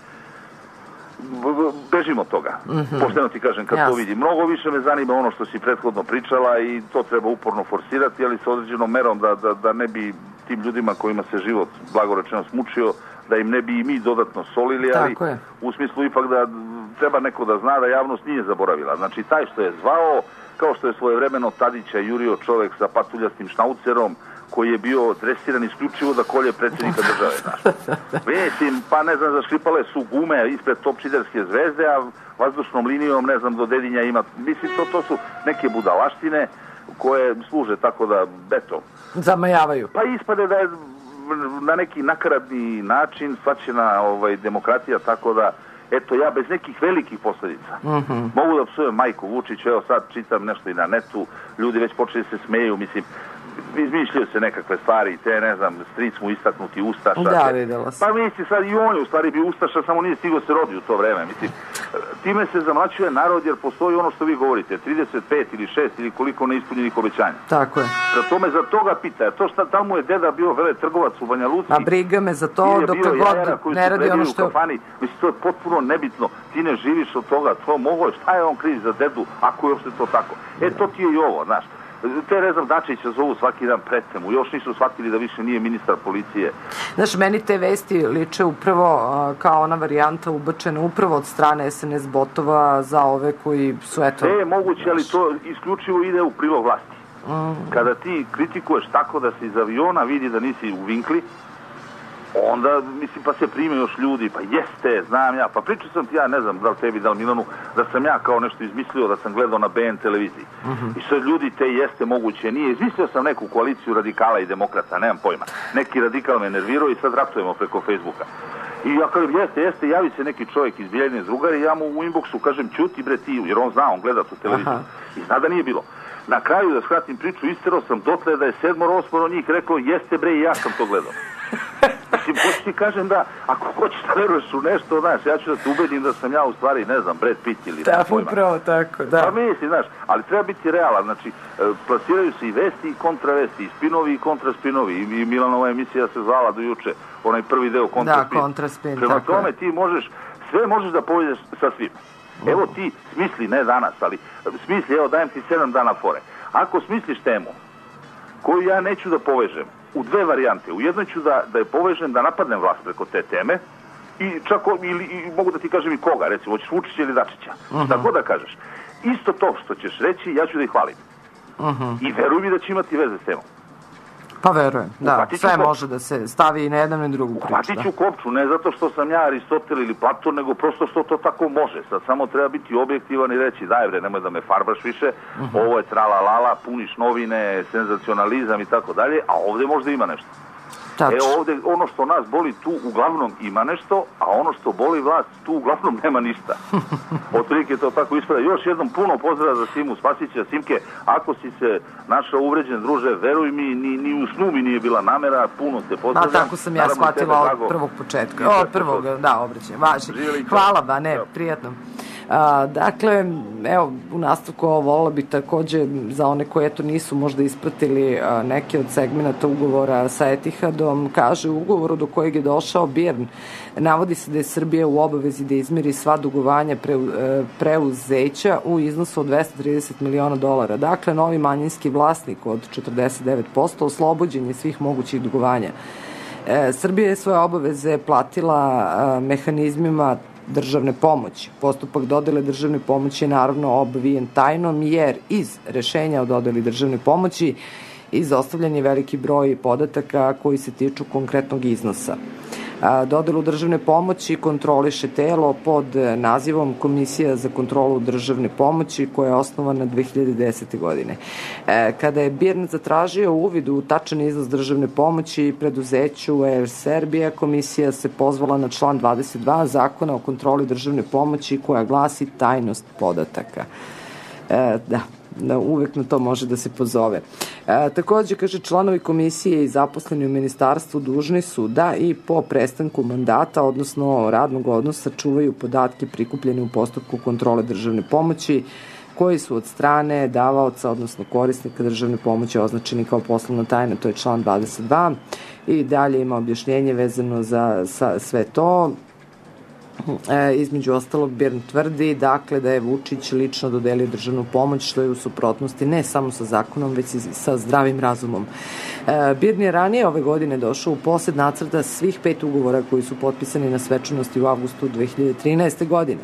bežimo od toga. Pošteno ti kažem kad to vidim. Mnogo više me zanima ono što si prethodno pričala i to treba uporno forsirati, ali sa određenom merom da ne bi tim ljudima kojima se život blagorečeno smučio, da im ne bi i mi dodatno solili, ali u smislu ipak da treba neko da zna da javnost nije zaboravila. Znači, taj što je zvao, kao što je svojevremeno Tadića jurio čovek sa patuljastim šnaucerom, koji je bio dresiran isključivo da kolje predsjednika države. Mislim, pa ne znam, zaškripale su gume ispred Topčiderske zvezde, a vazdušnom linijom, ne znam, do Dedinja ima. Mislim, to su neke budalaštine koje služe tako da, eto. Zamajavaju. Pa ispade da je na neki nakaradni način shvaćena demokratija, tako da, eto, ja bez nekih velikih posljedica mogu da psujem majku Vučiću, evo sad čitam nešto i na netu, ljudi već počeli se smeju, mislim, izmišljaju se nekakve stvari, te, ne znam, stric mu istaknuti Ustaša. Da, videla sam. Pa misli sad i on je u stvari bio Ustaša, samo nije stigao se rodi u to vreme, mislim. Time se zamlaćuje narod jer postoji ono što vi govorite, 35 ili 6 ili koliko neispunjenih obećanja. Tako je. Za to me za toga pita, to šta tamo je deda bio veletrgovac u Banja Luci. A briga me za to dok god ne radi ono što... Mislim, to je potpuno nebitno, ti ne živiš od toga, to mogo, šta je on kriv za dedu, ako je uopšte to tako. To ti je i ovo, znaš. Te Rezam Dačića zovu svaki dan predtemu, još nisu shvatili da više nije ministar policije. Znaš, meni te vesti liče upravo kao ona varijanta ubačena upravo od strane SNS botova za ove koji su, eto... Moguće, ali to isključivo ide u prilog vlasti. Kada ti kritikuješ tako da se iz aviona vidi da nisi u vinkli, onda, mislim, pa se prime još ljudi, pa jeste, znam ja, pa pričao sam ti ja, ne znam da li tebi, da li Milanu, da sam ja kao nešto izmislio, da sam gledao na BN televiziji. I sad ljudi te jeste moguće, nije, izmislio sam neku koaliciju radikala i demokrata, nemam pojma. Neki radikal me nervirao i sad ratujemo preko Facebooka. I ja kažem, jeste, javi se neki čovjek iz Bijeljine Drugari i ja mu u inboxu kažem, ćuti bre ti, jer on zna, on gleda tu televiziju. I zna da nije bilo. Na kraju, da skratim priču, isterao sam dotle da je 7-8 njih rekao, jeste bre i ja sam to gledao. Mislim, hoću ti kažem da, ako hoćeš da veruješ u nešto, znaš, ja ću da te ubedim da sam ja u stvari, ne znam, Brad Pitt ili nema pojma. Upravo tako, da. Pa mislim, znaš, ali treba biti realan, znači, plasiraju se i vesti i kontravesti, i spinovi i kontraspinovi, i Milanova emisija se zvala do juče, onaj prvi deo kontraspin. Da, kontraspin, prema tome ti možeš, sve možeš da povedeš sa svim. Evo ti smisli, ne danas, ali smisli, evo dajem ti 7 dana fore. Ako smisliš temu koju ja neću da povežem u dve varijante, u jednoj ću da je povežem da napadnem vlast preko te teme i čak ili mogu da ti kažem i koga, recimo, hoćeš Vučića ili Dačića, šta god da kažeš. Isto to što ćeš reći, ja ću da ih hvalim. I veruj mi da će imati veze s temom. Pa verujem, da, sve može da se stavi i na jednom i drugu priču. Hvatit ću kopču, ne zato što sam ja Aristotel ili Platon, nego prosto što to tako može. Sad samo treba biti objektivan i reći, daj bre, nemoj da me farbaš više, ovo je tralalala, puniš novine, senzacionalizam i tako dalje, a ovdje možda ima nešto. Ovdje ono što nas boli tu uglavnom ima nešto, a ono što boli vlast tu uglavnom nema ništa. Otprilike to tako ispada. Još jednom puno pozdrava za Simu Spasića. Simke, ako si se našao uvređen, druže, veruj mi, ni u snu mi nije bila namera, puno te pozdravljam. Tako sam ja shvatila od prvog početka. Od prvog, da, obraćam. Hvala, ba, ne, prijatno. Dakle, evo, u nastavku ovo volila bi takođe za one koje eto nisu možda ispratili neke od segmenata ugovora sa Etihadom, kaže u ugovoru do kojeg je došao Birn, navodi se da je Srbija u obavezi da izmiri sva dugovanja preuzeća u iznosu od $230 miliona. Dakle, novi manjinski vlasnik od 49% oslobođen je svih mogućih dugovanja. Srbija je svoje obaveze platila mehanizmima državne pomoći. Postupak dodele državne pomoći je naravno obvijen tajnom jer iz rešenja o dodeli državne pomoći izostavljen je veliki broj podataka koji se tiču konkretnog iznosa. Dodelu državne pomoći kontroliše telo pod nazivom Komisija za kontrolu državne pomoći koja je osnovana 2010. godine. Kada je Birn zatražio uvid u tačan iznos državne pomoći preduzeću Air Serbia, komisija se pozvala na član 22 Zakona o kontroli državne pomoći koja glasi tajnost podataka. Uvek na to može da se pozove. Takođe, kaže, članovi komisije i zaposleni u ministarstvu dužni su da i po prestanku mandata, odnosno radnog odnosa, čuvaju podatke prikupljene u postupku kontrole državne pomoći koji su od strane davaoca, odnosno korisnika državne pomoći označeni kao poslovna tajna, to je član 22. I dalje ima objašnjenje vezano za sve to. Između ostalog, BIRN tvrdi dakle da je Vučić lično dodelio državnu pomoć, što je u suprotnosti ne samo sa zakonom, već i sa zdravim razumom. BIRN je ranije ove godine došao u posed nacrta svih 5 ugovora koji su potpisani na svečanosti u avgustu 2013. godine.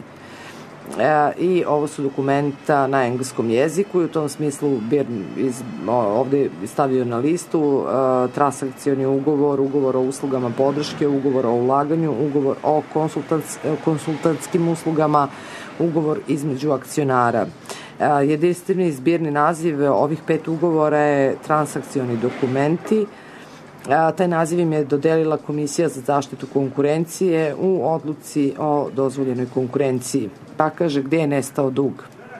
I ovo su dokumenta na engleskom jeziku i u tom smislu BIRN ovde stavio na listu transakcioni ugovor, ugovor o uslugama podrške, ugovor o ulaganju, ugovor o konsultantskim uslugama, ugovor između akcionara. Jedinstveni zbirni naziv ovih 5 ugovora je transakcioni dokumenti. Taj naziv im je dodelila Komisija za zaštitu konkurencije u odluci o dozvoljenoj konkurenciji. Pa kaže, gde je nestao dug?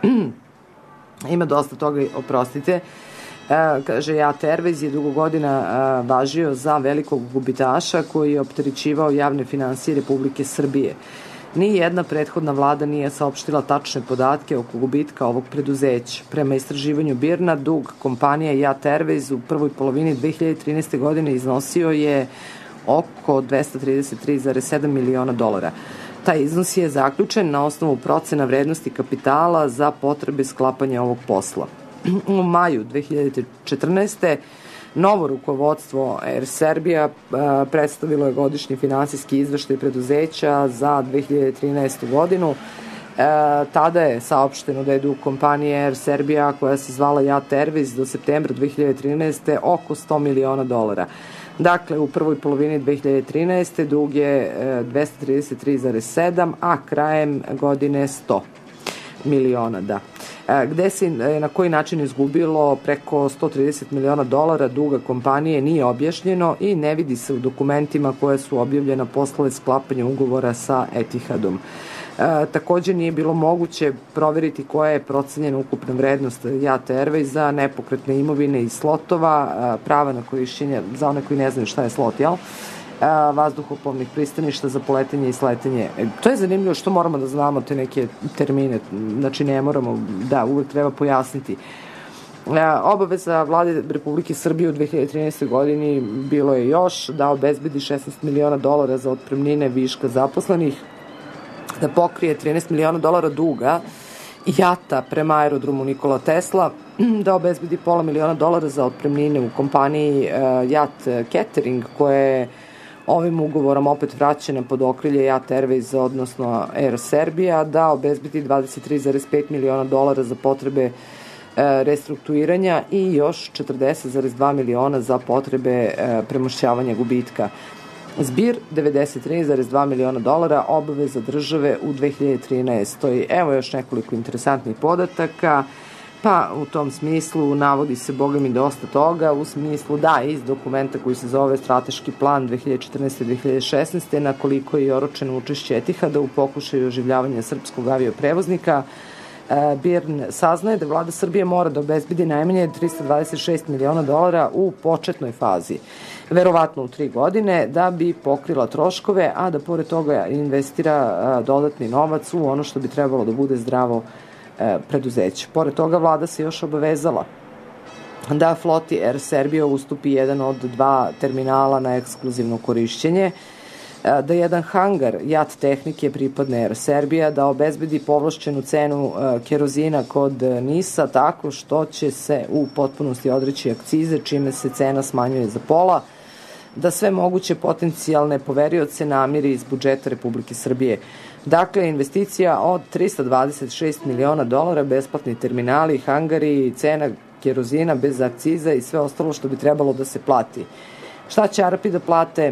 Ima dosta toga, oprostite. Kaže, JAT Airways je dugo godina važio za velikog gubitaša koji je opterećivao javne finansije Republike Srbije. Ni jedna prethodna vlada nije saopštila tačne podatke oko gubitka ovog preduzeća. Prema istraživanju BIRN-a, dug kompanije JAT Airways u prvoj polovini 2013. godine iznosio je oko 233,7 miliona dolara. Taj iznos je zaključen na osnovu procena vrednosti kapitala za potrebe sklapanja ovog posla. U maju 2014. novo rukovodstvo Air Serbia predstavilo je godišnji finansijski izveštaj preduzeća za 2013. godinu. Tada je saopšteno da je dug kompanije Air Serbia, koja se zvala JAT Airways, do septembra 2013. oko 100 miliona dolara. Dakle, u prvoj polovini 2013. dug je 233,7, a krajem godine 100 miliona, da. Gde se na koji način izgubilo preko 130 miliona dolara duga kompanije nije objašnjeno i ne vidi se u dokumentima koje su objavljena posle sklapanja ugovora sa Etihadom. Takođe nije bilo moguće proveriti koja je procenjena ukupna vrednost JAT Airways za nepokretne imovine i slotova, prava na korišćenje, za one koji ne znaju šta je slot, jel? Vazduhoplovnih pristaništa za poletenje i sletanje. To je zanimljivo što moramo da znamo te neke termine, znači ne moramo, da, uvek treba pojasniti. Obaveza vlade Republike Srbije u 2013. godini bilo je još da obezbedi 16 miliona dolara za otpremnine viška zaposlenih, da pokrije 13 miliona dolara duga JAT-a prema aerodromu Nikola Tesla, da obezbedi pola miliona dolara za otpremnine u kompaniji JAT Catering, koja je ovim ugovorom opet vraćena pod okrilje JAT Airways, odnosno Air Serbia, da obezbedi 23,5 miliona dolara za potrebe restrukturiranja i još 40,2 miliona za potrebe premošćavanja gubitka. Zbir 93,2 miliona dolara obaveza države u 2013. Evo još nekoliko interesantnih podataka. Pa u tom smislu navodi se, boga mi, dosta toga, u smislu da iz dokumenta koji se zove Strateški plan 2014-2016, na koliko je oročeno učešće Etihada u pokušaju oživljavanja srpskog avioprevoznika. BIRN saznaje da vlada Srbije mora da obezbedi najmanje 326 miliona dolara u početnoj fazi, verovatno u 3 godine, da bi pokrila troškove, a da pored toga investira dodatni novac u ono što bi trebalo da bude zdravo preduzeće. Pored toga, vlada se još obavezala da floti Air Serbia ustupi jedan od 2 terminala na ekskluzivno korišćenje, da jedan hangar JAT tehnike pripadne Air Serbia, da obezbedi povlašćenu cenu kerozina kod NIS-a tako što će se u potpunosti odreći akcize, čime se cena smanjuje za pola, da sve moguće potencijalne poverioce namiri iz budžeta Republike Srbije. Dakle, investicija od 326 miliona dolara, besplatni terminali, hangari, cena kerozina bez akciza i sve ostalo što bi trebalo da se plati. Šta će Arapi da plate?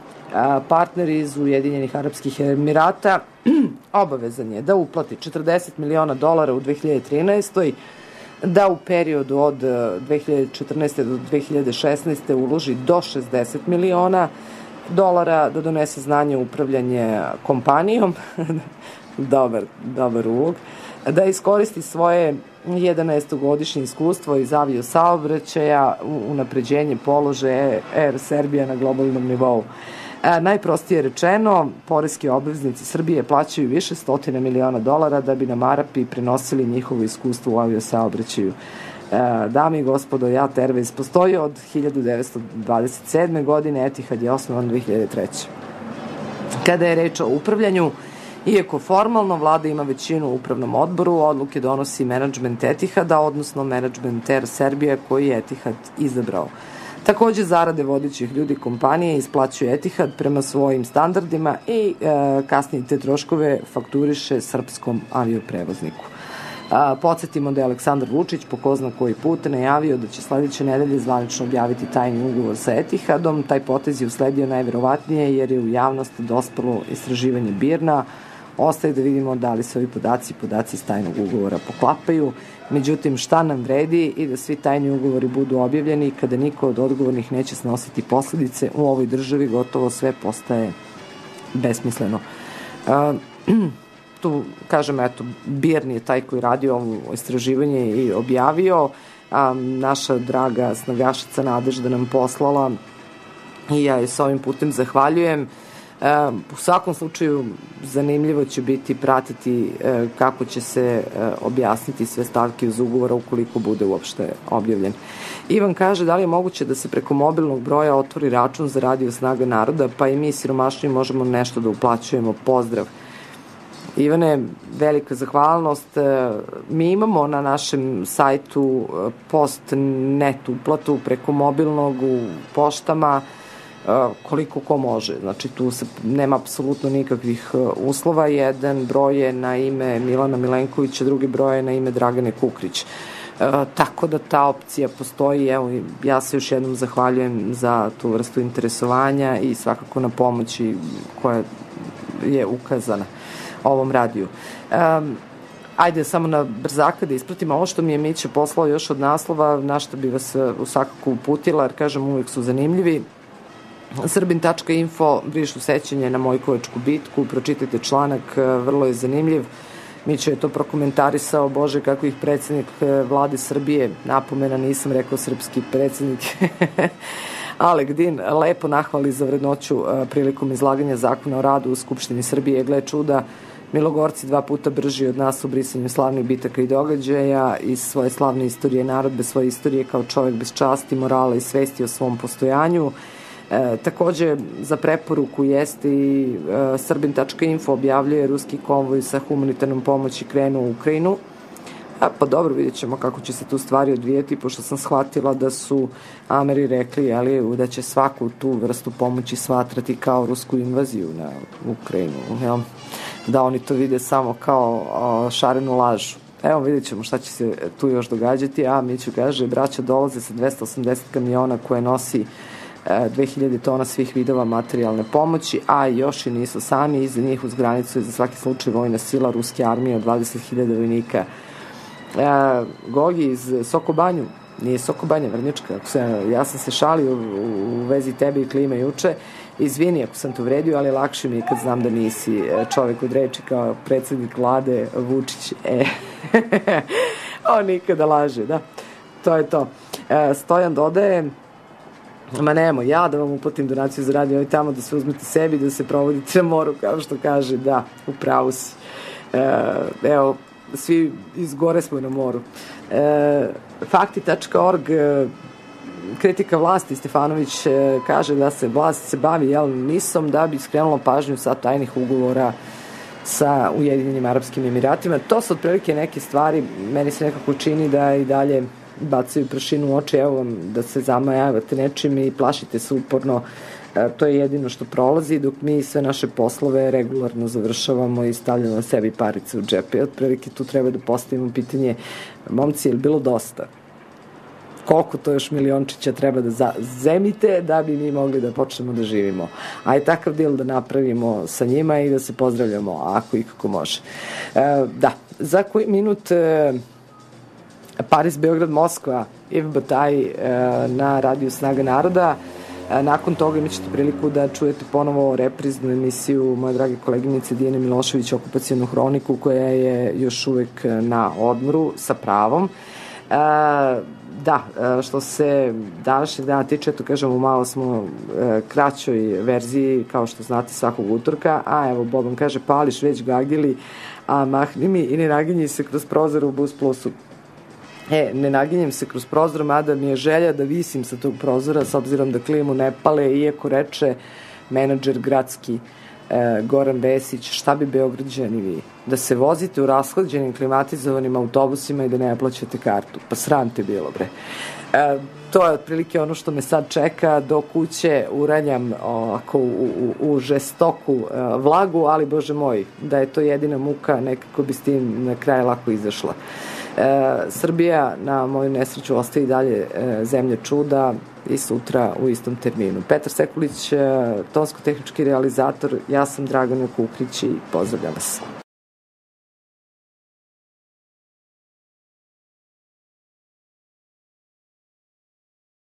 Partner iz Ujedinjenih Arapskih Emirata obavezan je da uplati 40 miliona dolara u 2013. da u periodu od 2014. do 2016. uloži do 60 miliona dolara, da donese znanje u upravljanje kompanijom, dobar ulog, da iskoristi svoje 11-godišnje iskustvo iz aviosaobraćaja u unapređenje položaja Air Serbia na globalnom nivou. Najprostije rečeno, poreski obveznici Srbije plaćaju više $100 miliona da bi nam Arapi prenosili njihovo iskustvo u aviosaobraćaju. Dame i gospodo, Jat Airways postoji od 1927. godine, Etihad je osnovan 2003. Kada je reč o upravljanju, iako formalno vlada ima većinu u upravnom odboru, odluke donosi menadžment Etihada, odnosno menadžment Air Serbia koji je Etihad izabrao. Takođe, zarade vodećih ljudi kompanije isplaćuje Etihad prema svojim standardima i kasnije te troškove fakturiše srpskom avioprevozniku. Podsjetimo da je Aleksandar Vučić po ko zna koji put najavio da će sledeće nedelje zvanično objaviti tajni ugovor sa Etihadom. Taj potez je usledio najverovatnije jer je u javnost dospelo istraživanje BIRN-a. Ostaje da vidimo da li se ovi podaci iz tajnog ugovora poklapaju. Međutim, šta nam vredi i da svi tajni ugovori budu objavljeni kada niko od odgovornih neće snositi posledice, u ovoj državi gotovo sve postaje besmisleno. Tu, kažem, eto, BIRN je taj koji radio ovo istraživanje i objavio, naša draga snagašica Nadežda nam poslala i ja je s ovim putem zahvaljujem. U svakom slučaju zanimljivo će biti pratiti kako će se objasniti sve stavke uz ugovora ukoliko bude uopšte objavljen. Ivan kaže da li je moguće da se preko mobilnog broja otvori račun za Radio Snaga naroda, pa i mi siromašni možemo nešto da uplaćujemo. Pozdrav. Ivane, velika zahvalnost. Mi imamo na našem sajtu post-net uplatu preko mobilnog u poštama koliko ko može. Znači, tu se nema apsolutno nikakvih uslova. Jedan broj je na ime Milana Milenkovića, drugi broj je na ime Dragane Kukrić. Tako da ta opcija postoji. Evo, ja se još jednom zahvaljujem za tu vrstu interesovanja i svakako na pomoći koja je ukazana ovom radiju. Ajde samo na brzaka da ispratimo ovo što mi je Mića poslao još od naslova, na što bi vas svakako uputila, jer kažem uvek su zanimljivi. Srbin.info brišu sećanje na Mojkovačku bitku, pročitajte članak, vrlo je zanimljiv. Mića je to prokomentarisao, bože kako ih predsednik vlade Srbije, napomena nisam rekao srpski predsednik, Alegdin, lepo nahvali za vrednoću prilikom izlaganja zakona o radu u Skupštini Srbije. Gle čuda, Milogorci 2 puta brži od nas u brisanju slavnih bitaka i događaja iz svoje slavne istorije, narod bez svoje istorije kao čovek bez časti, morala i svesti o svom postojanju. Takođe, za preporuku jeste i Srbin.info objavljuje ruski konvoj sa humanitarnom pomoći krenuo u Ukrajinu. Pa dobro, vidjet ćemo kako će se tu stvari odvijeti, pošto sam shvatila da su Ameri rekli da će svaku tu vrstu pomoći smatrati kao rusku invaziju na Ukrajinu. Da oni to vide samo kao šarenu lažu. Evo, vidjet ćemo šta će se tu još događati. A Miću kaže, braća dolaze sa 280 kamiona koje nosi 2000 tona svih vidova materijalne pomoći, a još i nisu sami. Iza njih uz granicu je za svaki slučaj vojna sila ruske armije od 20.000 vojnika. Gogi iz Sokobanju, nije Sokobanja, Vrnjačka, ja sam se šalio u vezi tebe i klime juče, izvini ako sam te uvredio, ali lakše mi je kad znam da nisi čovek od reči kao predsednik vlade Vučić. On nikada laže, da, to je to. Stojan dodaje, ma nemo, ja da vam uplatim donaciju za radio, tamo da se uzmete sebi, da se provodite na moru, kao što kaže, da, upravo si. Evo, svi iz gore smo na moru. Fakti.org, kritika vlasti, Stefanović kaže da se vlast se bavi NIS-om da bi skrenulo pažnju sa tajnih ugovora sa Ujedinjenim Arapskim Emiratima. To su otprilike neke stvari, meni se nekako čini da i dalje bacaju prašinu u oči, evo vam da se zamajavate nečim i plašite se uporno. To je jedino što prolazi, dok mi sve naše poslove regularno završavamo i stavljamo sebi parice u džepe. Otprilike tu treba da postavimo pitanje, momci, je li bilo dosta? Koliko to još miliončića treba da zemite da bi mi mogli da počnemo da živimo? A i takav deal da napravimo sa njima i da se pozdravljamo, ako i kako može. Da, za koji minut Paris, Beograd, Moskva, Iv Bataj na radiju Snaga naroda. Nakon toga imat ćete priliku da čujete ponovo repriznu emisiju moje drage koleginice Dijane Milošević, Okupacionu hroniku, koja je još uvek na odmoru sa pravom. Da, što se današnjeg dana tiče, to kažemo, malo smo kraćoj verziji, kao što znate, svakog utorka, a evo, Boban kaže, pališ već gagili, a mahni mi i ne naginji se kroz prozor u Bus Plusu. Ne naginjem se kroz prozor, mada mi je želja da visim sa tog prozora, s obzirom da klimu ne pale, iako reče menadžer gradski Goran Vesić, šta bi Beograđani vi? Da se vozite u rashlađenim klimatizovanim autobusima i da ne plaćate kartu. Pa sram te bilo, bre. To je otprilike ono što me sad čeka. Do kuće uranjam u žestoku vlagu, ali bože moj, da je to jedina muka, nekako bi s tim na kraj lako izašla. Srbija na moju nesreću ostaje i dalje zemlja čuda i sutra u istom terminu. Petar Sekulić, tonsko-tehnički realizator, ja sam Dragana Kukrić i pozdravljam vas.